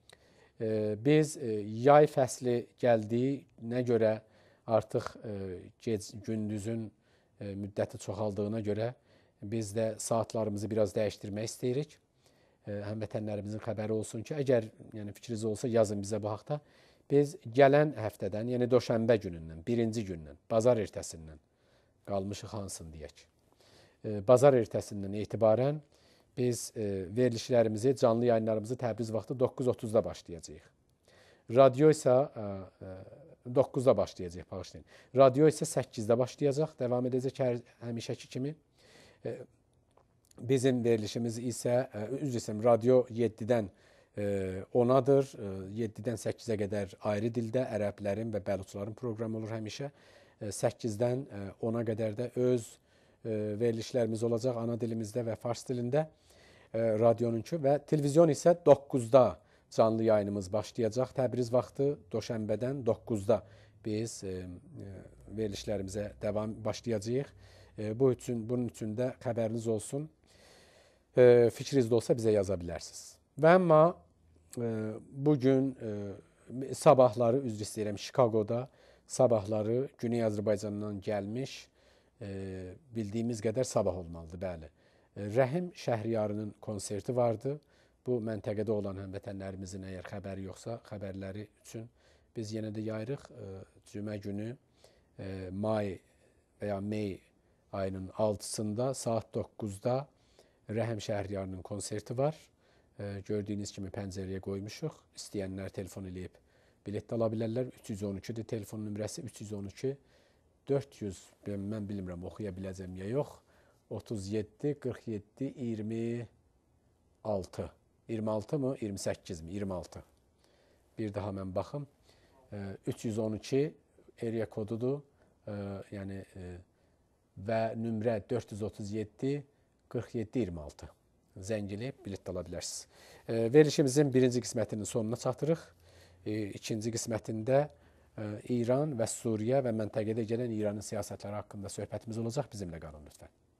Biz yay fəsli gəldiyinə görə artıq gündüzün müddəti çoxaldığına görə biz də saatlarımızı biraz dəyişdirmək istəyirik. Həmvətənlərimizin xəbəri olsun ki, əgər fikriniz olsa yazın bizə bu haqda. Biz gələn həftədən, yəni doşənbə günündən, birinci gündən, bazar ertəsindən, qalmışıq hansın deyək. Bazar ertəsindən etibarən biz verilişlərimizi, canlı yayınlarımızı Təbriz vaxtı 9:30-da başlayacağıq. Radio isə 9-da başlayacaq, bağışlayın. Radio isə 8-də başlayacaq, devam edəcək həmişəki kimi. Bizim verilişimiz isə, üzr istəyirəm, radio 7-dən 10-adır, 7-dən 8-ə qədər ayrı dildə ərəblərin və bəluçların proqramı olur həmişə. 8-dən 10-a qədər də öz verilişlərimiz olacaq ana dilimizdə və fars dilində radionunki və televizyon isə 9-da canlı yayınımız başlayacaq. Təbriz vaxtı doşənbədən 9-da biz verilişlərimizə başlayacağıq. Bunun üçün də xəbəriniz olsun. Fikriniz də olsa bizə yaza bilərsiniz. Və amma bugün sabahları, üzr istəyirəm, Chicago'da sabahları Güney Azərbaycandan gəlmiş bildiyimiz qədər sabah olmalıdır, bəli. Rəhim Şəhriyarının konserti vardı. Bu məntəqədə olan həmvətənlərimizin əgər xəbəri yoxsa, xəbərləri üçün biz yenə də yayırıq. Cümə günü may və ya mey ayının 6-sında saat 9-da Rəhim Şəhriyarının konserti var. Gördüyünüz kimi pəncərəyə qoymuşuq. İstəyənlər telefon eləyib bilet də ala bilərlər. 312-dir telefon nömrəsi. 312 400, mən bilmirəm oxuya biləcəm ya yox. 37 47 26. 26 mı? 28 mi? 26. Bir daha mən baxım. 312 area kodudur. Yəni və nömrə 437 47 26. zəng eləyib bilet ala bilərsiniz. Verilişimizin birinci qismətinin sonuna çatırıq. İkinci qismətində İran və Suriyə və məntəqədə gələn İranın siyasətləri haqqında söhbətimiz olacaq. Bizimlə qalın lütfən.